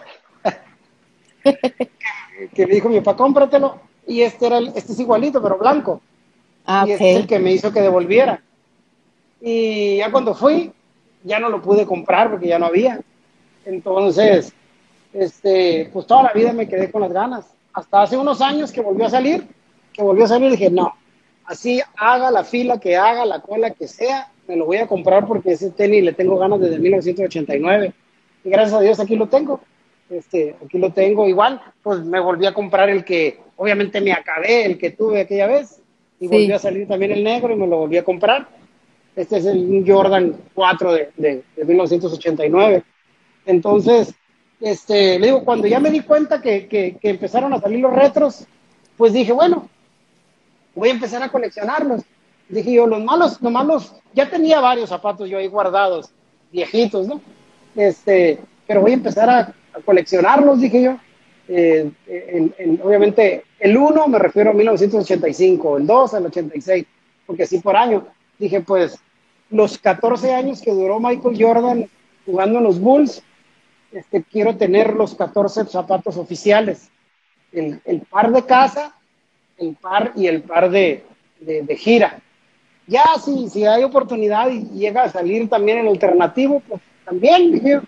que me dijo mi papá, cómpratelo, y este es igualito, pero blanco. Y este es el que me hizo que devolviera. Y ya cuando fui, ya no lo pude comprar porque ya no había. Entonces, pues toda la vida me quedé con las ganas. Hasta hace unos años que volvió a salir, dije, no, así haga la fila que haga, la cola que sea, me lo voy a comprar porque ese tenis le tengo ganas desde 1989. Y gracias a Dios aquí lo tengo. Aquí lo tengo igual, pues me volví a comprar el que obviamente me acabé, el que tuve aquella vez, y volvió a salir también el negro y me lo volví a comprar. Este es el Jordan 4 de 1989. Entonces, le digo, cuando ya me di cuenta que empezaron a salir los retros, pues dije, bueno, voy a empezar a coleccionarlos. Dije yo, los malos, ya tenía varios zapatos yo ahí guardados, viejitos, ¿no? Pero voy a empezar a coleccionarlos, dije yo. Obviamente, el 1 me refiero a 1985, el 2 al 86, porque así por año. Dije, pues, los 14 años que duró Michael Jordan jugando en los Bulls, quiero tener los 14 zapatos oficiales. El par de casa, el par y el par de gira. Ya, si hay oportunidad y llega a salir también el alternativo, pues también, dije,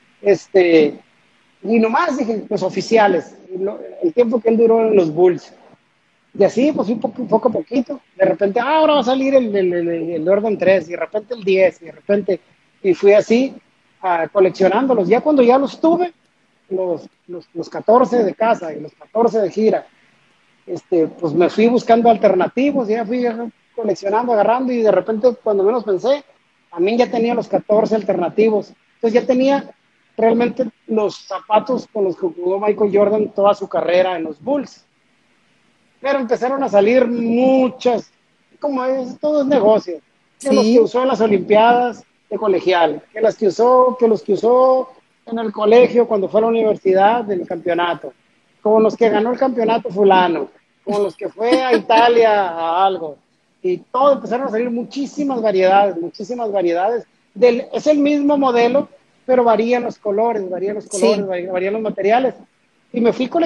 y nomás dije, los oficiales, el tiempo que él duró en los Bulls. Y así, pues poco a poquito. De repente, ahora va a salir el Jordan 3, y de repente el 10, y de repente, y fui así, coleccionándolos. Ya cuando ya los tuve, los 14 de casa y los 14 de gira, pues me fui buscando alternativos, ya fui coleccionando, agarrando, y de repente, cuando menos pensé, también ya tenía los 14 alternativos. Entonces ya tenía realmente los zapatos con los que jugó Michael Jordan toda su carrera en los Bulls. Pero empezaron a salir muchas, como es, todo es negocio, que los que Sí, usó en las Olimpiadas de colegial, que los que usó en el colegio cuando fue a la universidad del campeonato, como los que ganó el campeonato fulano, como los que fue a Italia a algo, y todo empezaron a salir muchísimas variedades, es el mismo modelo, pero sí. varían los materiales, y me fui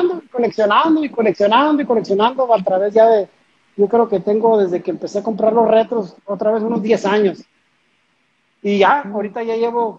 coleccionando a través ya de, yo creo que tengo desde que empecé a comprar los retros, otra vez unos 10 años. Y ya, ahorita ya llevo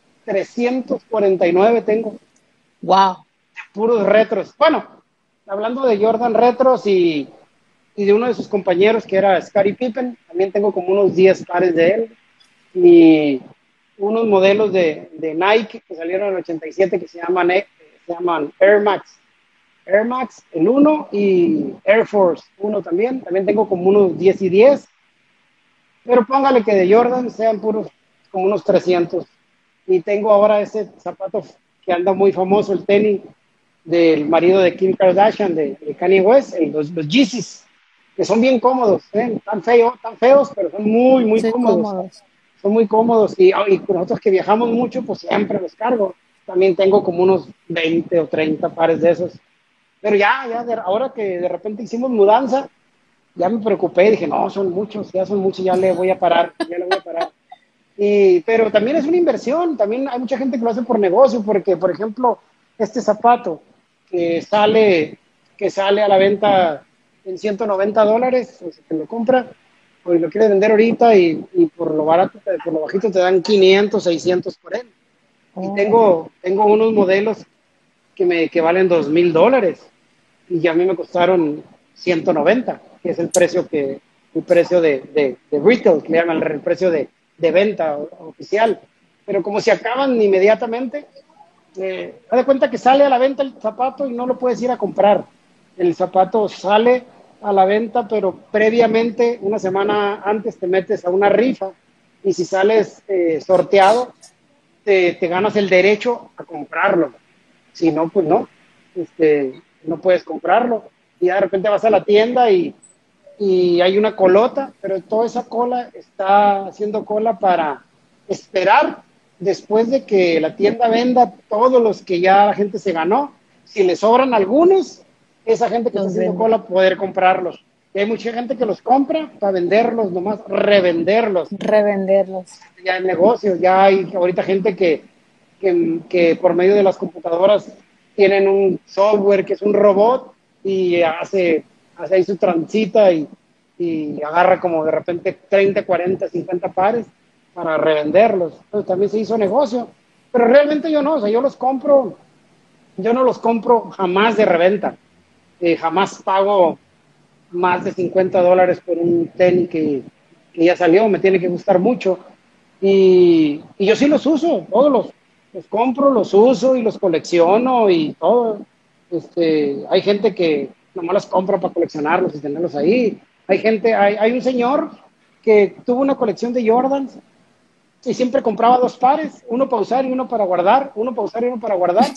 349 tengo, Wow. puros retros. Bueno, hablando de Jordan retros y de uno de sus compañeros que era Scottie Pippen, también tengo como unos 10 pares de él. Y unos modelos de Nike que salieron en el 87 que se llaman Air Max. Air Max, el uno, y Air Force uno también. También tengo como unos 10 y 10. Pero póngale que de Jordan sean puros como unos 300. Y tengo ahora ese zapato que anda muy famoso, el tenis del marido de Kim Kardashian, de Kanye West, los Yeezys, que son bien cómodos, ¿eh? Tan feos, pero son muy Soy cómodos. cómodos. Son muy cómodos. Y nosotros que viajamos mucho, pues siempre los cargo. También tengo como unos 20 o 30 pares de esos. Pero ahora que de repente hicimos mudanza, ya me preocupé, dije, no, ya son muchos, ya le voy a parar. Pero también es una inversión, también hay mucha gente que lo hace por negocio, porque, por ejemplo, este zapato que sale, que sale a la venta en $190, o sea, que lo compra, o lo quiere vender ahorita y por lo barato, por lo bajito te dan 500, 600 por él. Y Oh, tengo unos modelos que valen $2,000 y a mí me costaron 190, que es el precio de retail, que le llaman el precio de venta oficial. Pero como se acaban inmediatamente, haz de cuenta que sale a la venta el zapato y no lo puedes ir a comprar. El zapato sale a la venta, pero previamente, una semana antes, te metes a una rifa y si sales sorteado, te ganas el derecho a comprarlo. Si no, pues no, no puedes comprarlo. Y de repente vas a la tienda y hay una colota, pero toda esa cola está haciendo cola para esperar después de que la tienda venda todos los que ya la gente se ganó. Si le sobran algunos, esa gente que está los haciendo vende. cola poder comprarlos. Y hay mucha gente que los compra para venderlos, nomás revenderlos. Revenderlos. Ya en negocios, ya hay ahorita gente que por medio de las computadoras tienen un software que es un robot y hace ahí su transita y agarra como de repente 30, 40, 50 pares para revenderlos. Entonces también se hizo negocio. Pero realmente yo no, o sea, yo no los compro jamás de reventa. Jamás pago más de $50 por un tenis que ya salió, me tiene que gustar mucho. Y yo sí los uso, los compro, los uso y los colecciono y todo. Hay gente que nomás los compra para coleccionarlos y tenerlos ahí. Hay un señor que tuvo una colección de Jordans y siempre compraba dos pares, uno para usar y uno para guardar, uno para usar y uno para guardar.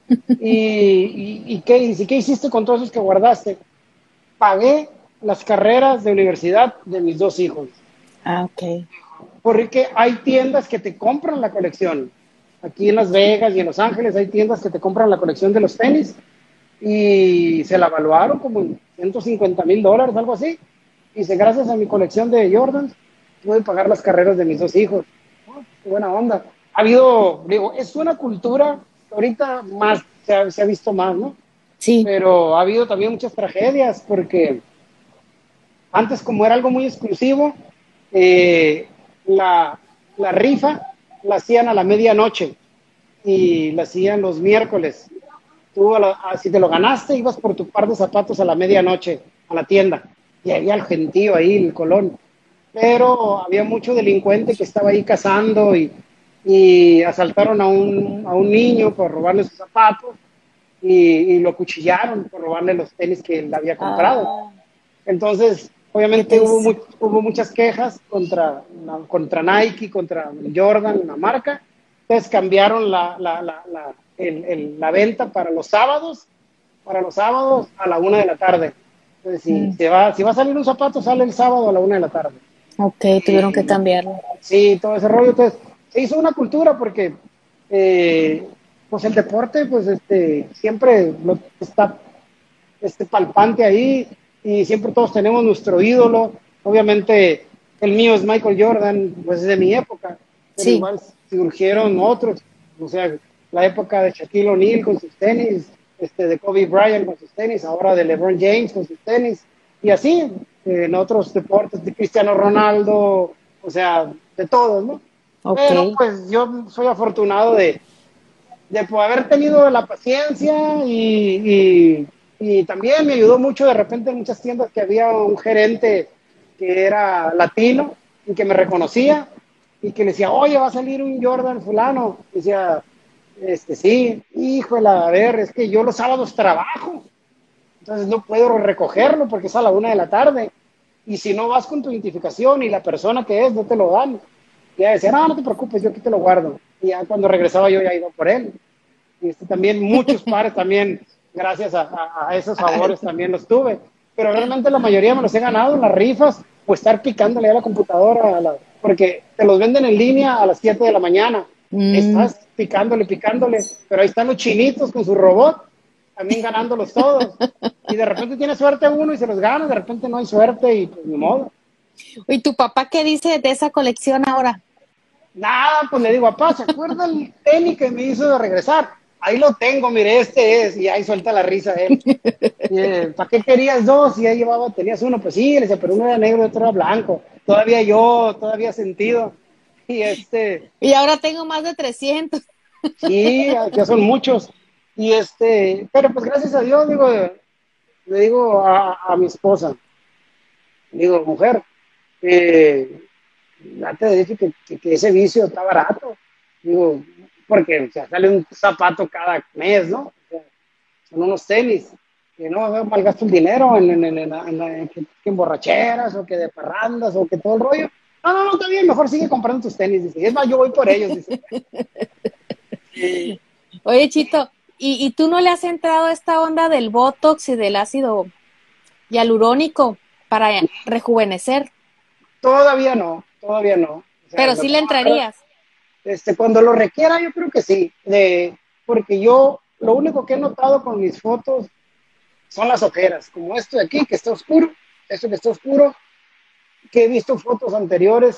¿Qué hiciste con todos esos que guardaste? Pagué las carreras de universidad de mis dos hijos. Ah, ok. Porque hay tiendas que te compran la colección. Aquí en Las Vegas y en Los Ángeles hay tiendas que te compran la colección de los tenis y se la evaluaron como en $150,000, algo así. Y dice, gracias a mi colección de Jordans, pude pagar las carreras de mis dos hijos. Oh, qué buena onda. Es una cultura que ahorita más se ha visto más, ¿no? Sí, Pero ha habido también muchas tragedias porque antes, como era algo muy exclusivo, eh, la, la rifa la hacían a la medianoche y la hacían los miércoles. Si te lo ganaste, ibas por tu par de zapatos a la medianoche a la tienda y había el gentío ahí, el Colón. Pero había mucho delincuente que estaba ahí cazando y asaltaron a un niño por robarle sus zapatos y lo acuchillaron por robarle los tenis que él había comprado. Ah, Entonces, qué obviamente triste. hubo muchas quejas contra Nike, contra Jordan, la marca. Entonces cambiaron la venta para los sábados a la 1 de la tarde. Entonces, Mm, si va a salir un zapato, sale el sábado a la 1 de la tarde. ok, tuvieron que Y, cambiarlo. sí, todo ese rollo. Entonces, se hizo una cultura porque pues el deporte, pues siempre está palpante ahí y siempre todos tenemos nuestro ídolo. Obviamente el mío es Michael Jordan, pues es de mi época, pero Sí. igual surgieron otros, o sea, la época de Shaquille O'Neal con sus tenis, de Kobe Bryant con sus tenis, ahora de LeBron James con sus tenis, y así en otros deportes de Cristiano Ronaldo, o sea, de todos, ¿no? Ok. Pero pues yo soy afortunado de haber tenido la paciencia y también me ayudó mucho de repente en muchas tiendas que había un gerente que era latino y que me reconocía y que le decía, oye, va a salir un Jordan fulano. Y decía, sí, híjole, a ver, es que yo los sábados trabajo, entonces no puedo recogerlo porque es a la 1 de la tarde. Y si no vas con tu identificación y la persona que es, no te lo dan. Y ella decía, no, no te preocupes, yo aquí te lo guardo. Y ya cuando regresaba yo ya iba por él. Y también muchos pares también, gracias a esos favores también los tuve. Pero realmente la mayoría me los he ganado en las rifas o estar picándole a la computadora, porque te los venden en línea a las 7 de la mañana. Mm. Estás picándole, picándole, pero ahí están los chinitos con su robot, también ganándolos todos. Y de repente tiene suerte uno y se los gana, de repente no hay suerte y pues ni modo. ¿Y tu papá qué dice de esa colección ahora? Nada, pues le digo, papá, ¿se acuerda el tenis que me hizo de regresar? Ahí lo tengo, mire, este es. Y ahí suelta la risa él. ¿Para qué querías dos? Y ahí tenías uno. Pues sí, le decía, pero uno era negro y otro era blanco. Todavía yo, todavía sentido. Y Y ahora tengo más de 300. sí, ya son muchos. Y pero pues gracias a Dios, digo, le digo a mi esposa, digo, mujer, ya te dije que ese vicio está barato. Digo, porque o sea, sale un zapato cada mes, ¿no? O sea, son unos tenis. Que no malgasto el dinero en borracheras o que de parrandas o que todo el rollo. No, no, no, está bien, mejor sigue comprando tus tenis. Dice. Y es más, yo voy por ellos. Dice. Sí, Oye, Chito, ¿y tú no le has entrado a esta onda del Botox y del ácido hialurónico para rejuvenecer? todavía no, todavía no. O sea, Pero lo sí que le no va a hacer, entrarías. cuando lo requiera, yo creo que sí. Porque yo, lo único que he notado con mis fotos son las ojeras, como esto de aquí, que está oscuro, esto que está oscuro, que he visto fotos anteriores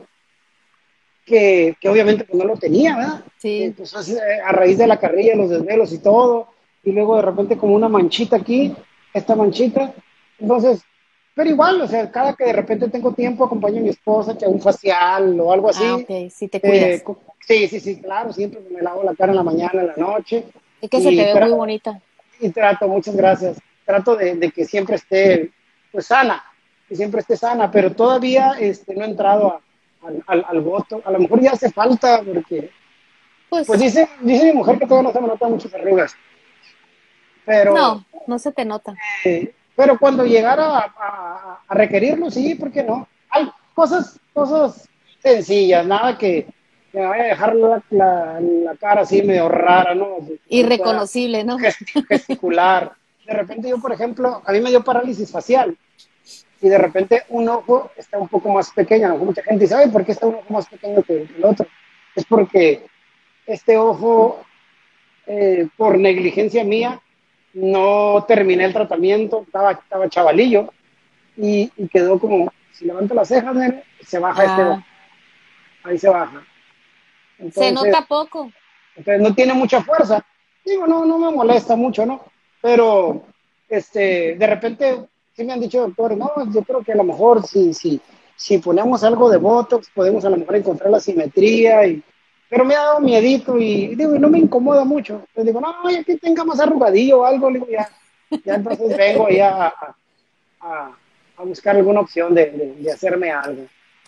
que obviamente pues no lo tenía, ¿verdad? Sí. Pues a raíz de la carrilla, los desvelos y todo, y luego de repente como una manchita aquí, esta manchita, entonces, pero igual, o sea, cada que de repente tengo tiempo, acompaño a mi esposa que a un facial o algo Ah, así, ok, sí te cuidas. sí, sí, sí, claro, siempre me lavo la cara en la mañana, en la noche, Es que se te y, ve muy bonita. y trato, muchas gracias, trato de que siempre esté pues sana, que siempre esté sana, pero todavía no he entrado al voto, a lo mejor ya hace falta porque, pues Pues dice mi mujer que todavía no se me notan muchas arrugas, pero, no, no se te nota. pero cuando llegara a requerirlo, sí, ¿por qué no? Hay cosas sencillas, nada que me vaya a dejar la cara así medio rara, ¿no? Que no pueda Irreconocible, ¿no? gesticular. De repente yo, por ejemplo, a mí me dio parálisis facial y de repente un ojo está un poco más pequeño. A lo mejor mucha gente dice, ¿por qué está un ojo más pequeño que el otro? Es porque este ojo, por negligencia mía, no terminé el tratamiento, estaba chavalillo y quedó como, si levanto las cejas, nene, se baja este ojo, Ah, ahí se baja. se Entonces, nota poco. no tiene mucha fuerza. Digo, no, no me molesta mucho, ¿no? Pero, de repente, sí me han dicho, doctor, no, yo creo que a lo mejor si ponemos algo de Botox, podemos a lo mejor encontrar la simetría. Pero me ha dado miedito y digo, y no me incomoda mucho. Entonces digo, no, ya que tenga más arrugadillo o algo, digo, ya entonces vengo ya a buscar alguna opción de hacerme algo.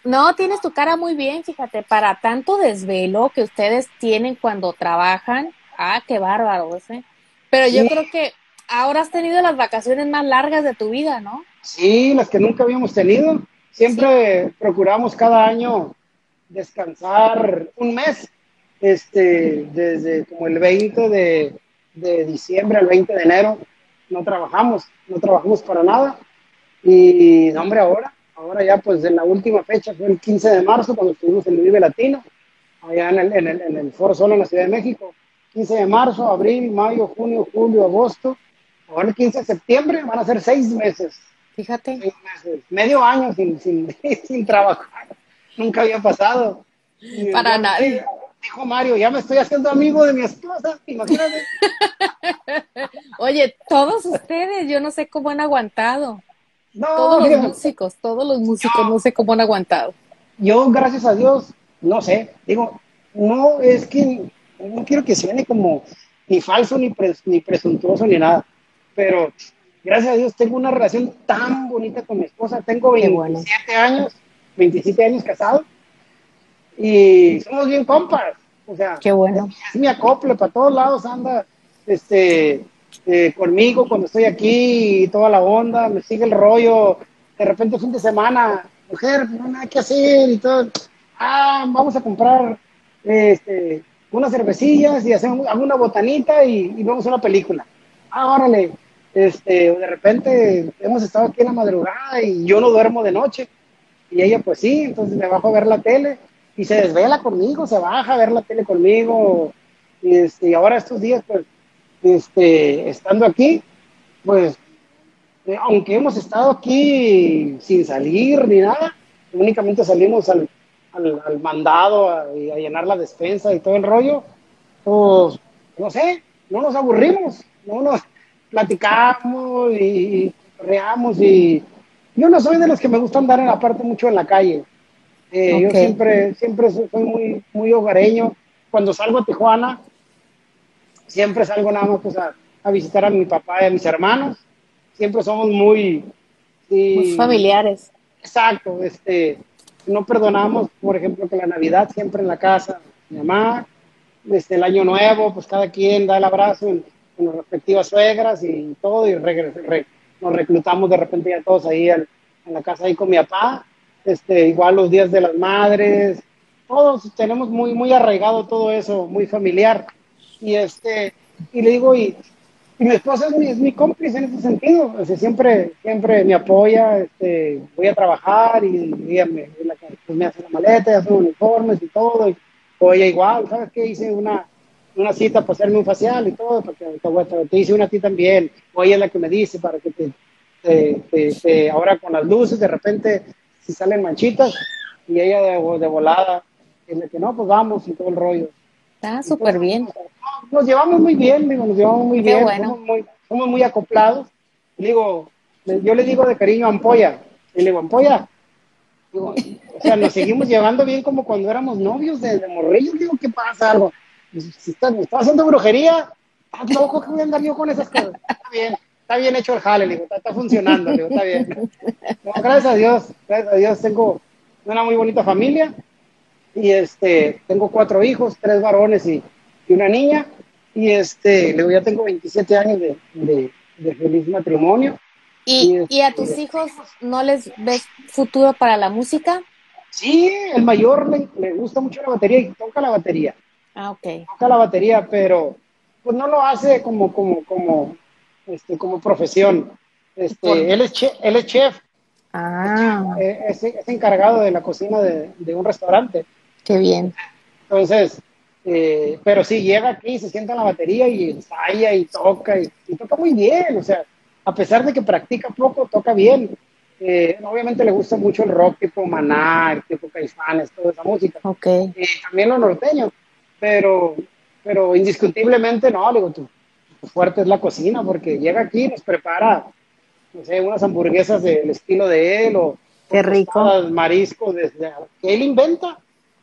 No, tienes tu cara muy bien, fíjate, para tanto desvelo que ustedes tienen cuando trabajan. Ah, qué bárbaros, ¿eh? Pero yo Sí, creo que ahora has tenido las vacaciones más largas de tu vida, ¿no? sí, las que nunca habíamos tenido. Sí. Siempre procuramos cada año descansar un mes, desde como el 20 de diciembre al 20 de enero. No trabajamos para nada. Y no, hombre, ahora ya pues en la última fecha fue el 15 de marzo cuando estuvimos en el Vive Latino, allá en el Foro Sol en la Ciudad de México. 15 de marzo, abril, mayo, junio, julio, agosto. Ahora el 15 de septiembre van a ser 6 meses. Fíjate, 6 meses. Medio año sin trabajar. Nunca había pasado. Y para ya nadie. dijo Mario, ya me estoy haciendo amigo de mi esposa, imagínate. Oye, todos ustedes, yo no sé cómo han aguantado. No, fíjate, Todos los músicos, no sé cómo han aguantado. yo, gracias a Dios, no sé, digo, no es que no quiero que suene como ni falso, ni presuntuoso, ni nada, pero gracias a Dios tengo una relación tan bonita con mi esposa. Tengo Qué bueno, 27 años casado y somos bien compas, o sea, qué es, bueno. es mi acople, para todos lados anda, conmigo cuando estoy aquí y toda la onda, me sigue el rollo, de repente fin de semana, mujer, no hay nada que hacer y todo, vamos a comprar unas cervecillas y hago una botanita y vemos una película. Órale, de repente hemos estado aquí en la madrugada y yo no duermo de noche y ella pues sí, entonces me bajo a ver la tele y se desvela conmigo, se baja a ver la tele conmigo. Y ahora estos días, pues, estando aquí, pues, aunque hemos estado aquí sin salir ni nada, únicamente salimos al mandado a llenar la despensa y todo el rollo, pues, no sé, no nos aburrimos, no nos platicamos y reamos y yo no soy de los que me gusta andar en la parte mucho en la calle. Yo Ok. siempre soy muy, muy hogareño. Cuando salgo a Tijuana, siempre salgo nada más pues, a visitar a mi papá y a mis hermanos. Siempre somos muy, Muy sí, familiares. exacto, no perdonamos, por ejemplo, que la Navidad siempre en la casa, mi mamá, el Año Nuevo, pues cada quien da el abrazo en las respectivas suegras y todo, y nos reclutamos de repente ya todos ahí en la casa ahí con mi papá, igual los días de las madres, todos tenemos muy, muy arraigado todo eso, muy familiar, y y le digo, y mi esposa es mi cómplice en ese sentido, o sea, siempre me apoya, voy a trabajar y ella es la que pues, me hace la maleta, ya son uniformes y todo, o ella igual, ¿sabes qué? Hice una cita para hacerme un facial y todo, porque te hice una a ti también, o ella es la que me dice para que ahora con las luces de repente si salen manchitas y ella de volada, es la que no, pues vamos y todo el rollo. Está súper Entonces, bien. nos llevamos muy bien, digo, nos llevamos muy Qué bien, bueno. somos muy acoplados. Digo, yo le digo de cariño Ampolla, y le digo, Ampolla, digo, o sea, nos seguimos llevando bien como cuando éramos novios de morrillos, digo, ¿qué pasa? Algo, si me estás haciendo brujería, estás loco que voy a andar yo con esas cosas. Está bien hecho el jale, le digo, está funcionando, le digo, está bien. No, gracias a Dios tengo una muy bonita familia y tengo 4 hijos, 3 varones y una niña, y luego ya tengo 27 años de feliz matrimonio, y Y a tus hijos no les ves futuro para la música? sí, el mayor le gusta mucho la batería y Ah, ok. toca la batería, pero pues no lo hace como profesión. Por... Él es chef, Ah, es encargado de la cocina de un restaurante. qué bien. Entonces, pero sí, llega aquí, se sienta en la batería y ensaya y toca muy bien, o sea, a pesar de que practica poco, toca bien. Obviamente le gusta mucho el rock tipo Maná, el tipo Caifanes, toda esa música. Ok. También lo norteño, pero, pero indiscutiblemente no, digo, tu fuerte es la cocina, porque llega aquí y nos prepara, no sé, unas hamburguesas del estilo de él o Qué rico. tostadas, mariscos, que él inventa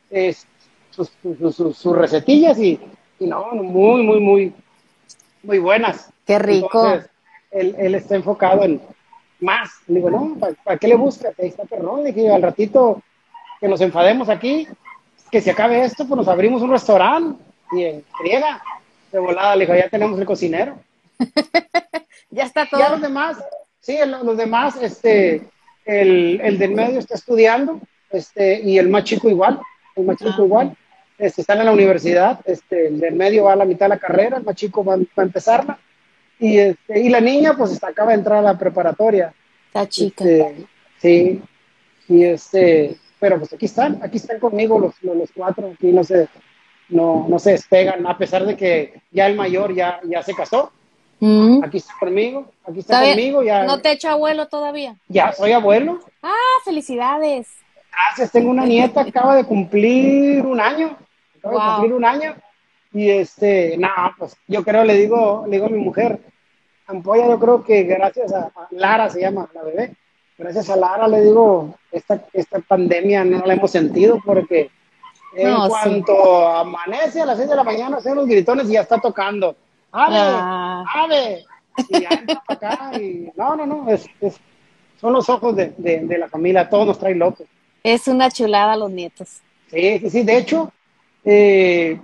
sus recetillas y no, muy, muy, muy, muy buenas. Qué rico. Entonces, él está enfocado en más. Le digo, no, ¿para qué le buscas? Ahí está perrón. Le dije, al ratito, que nos enfademos aquí, que se acabe esto, pues nos abrimos un restaurante y en friega, de volada, le dijo, ya tenemos el cocinero. Ya está Ya todo. los demás, sí, los demás, el del medio está estudiando, y el más chico igual, el más chico Ah, igual, están en la universidad, el del medio va a la mitad de la carrera, el más chico va a empezarla, y la niña pues acaba de entrar a la preparatoria, está chica. sí, y pero pues aquí están conmigo los cuatro, aquí no se despegan, a pesar de que ya el mayor ya se casó, Mm. aquí está ¿Está bien? conmigo, ¿No te he hecho abuelo todavía? ya soy abuelo, Ah, felicidades. gracias, tengo una nieta, acaba de cumplir un año, Wow. y no, pues yo creo, le digo a mi mujer, Ampolla, yo creo que gracias a Lara, se llama la bebé, gracias a Lara, le digo, esta pandemia no la hemos sentido porque en No, sí. cuanto amanece a las 6 de la mañana, hacen los gritones y ya está tocando, ¡ave! Ah, ¡Ave! Y ya entra para acá y no, son los ojos de la familia, todos nos trae locos. es una chulada los nietos. Sí, sí, sí, de hecho, eh,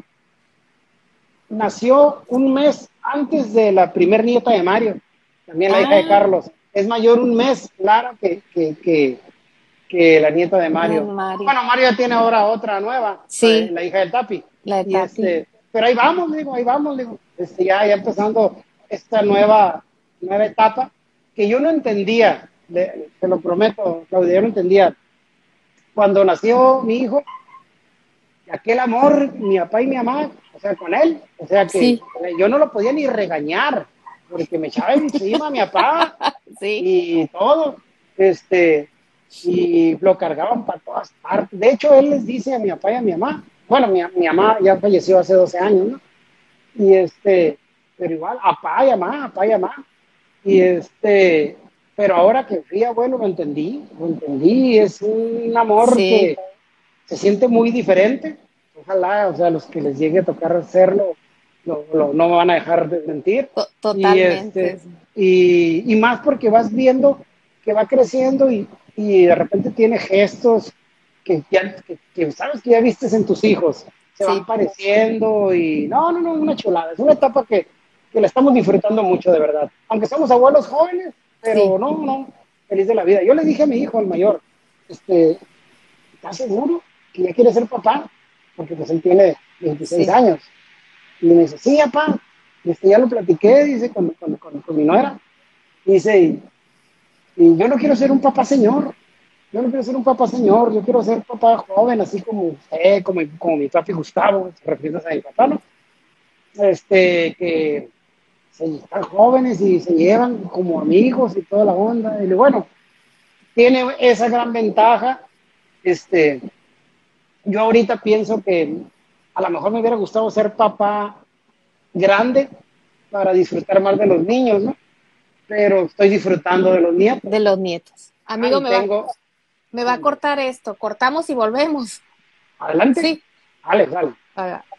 nació un mes antes de la primer nieta de Mario, también la hija de Ah, Carlos. Es mayor un mes, Lara, que la nieta de de Mario. Mario. Bueno, Mario ya tiene ahora otra nueva, Sí, la hija del Tapi. la de Y Tati. pero ahí vamos, digo, ya empezando esta nueva etapa que yo no entendía, te lo prometo, Claudia, yo no entendía. Cuando nació mi hijo, aquel amor, mi papá y mi mamá, o sea, con él, o sea que Sí, yo no lo podía ni regañar, porque me echaba encima mi papá sí. y todo, y lo cargaban para todas partes. De hecho, él les dice a mi papá y a mi mamá, bueno, mi mamá ya falleció hace 12 años, ¿no? Y pero igual, apá y mamá, y pero ahora que fui abuelo lo entendí, es un amor Sí, que se siente muy diferente. Ojalá, o sea, los que les llegue a tocar hacerlo, no me van a dejar de mentir. Y, totalmente. y más porque vas viendo que va creciendo y de repente tiene gestos que sabes que ya vistes en tus hijos. Se van Sí, pareciendo y no, una chulada. Es una etapa que la estamos disfrutando mucho, de verdad. Aunque somos abuelos jóvenes, sí, pero no, feliz de la vida. Yo le dije a mi hijo, al mayor, este, ¿estás seguro que ya quiere ser papá? Porque pues él tiene 26 sí. años. Y me dice, sí, papá. Ya lo platiqué, dice, con mi nuera. Dice, y yo no quiero ser un papá señor. Yo no quiero ser un papá señor. Yo quiero ser papá joven, así como usted, como mi papi Gustavo, se refiere a mi papá, ¿no? Que están jóvenes y se llevan como amigos y toda la onda. Y bueno, tiene esa gran ventaja. Este, yo ahorita pienso que a lo mejor me hubiera gustado ser papá grande para disfrutar más de los niños, ¿no? Pero estoy disfrutando de los nietos. De los nietos. Ah, Amigo, y tengo, me va a cortar esto. Cortamos y volvemos. adelante, Sí. dale. Haga.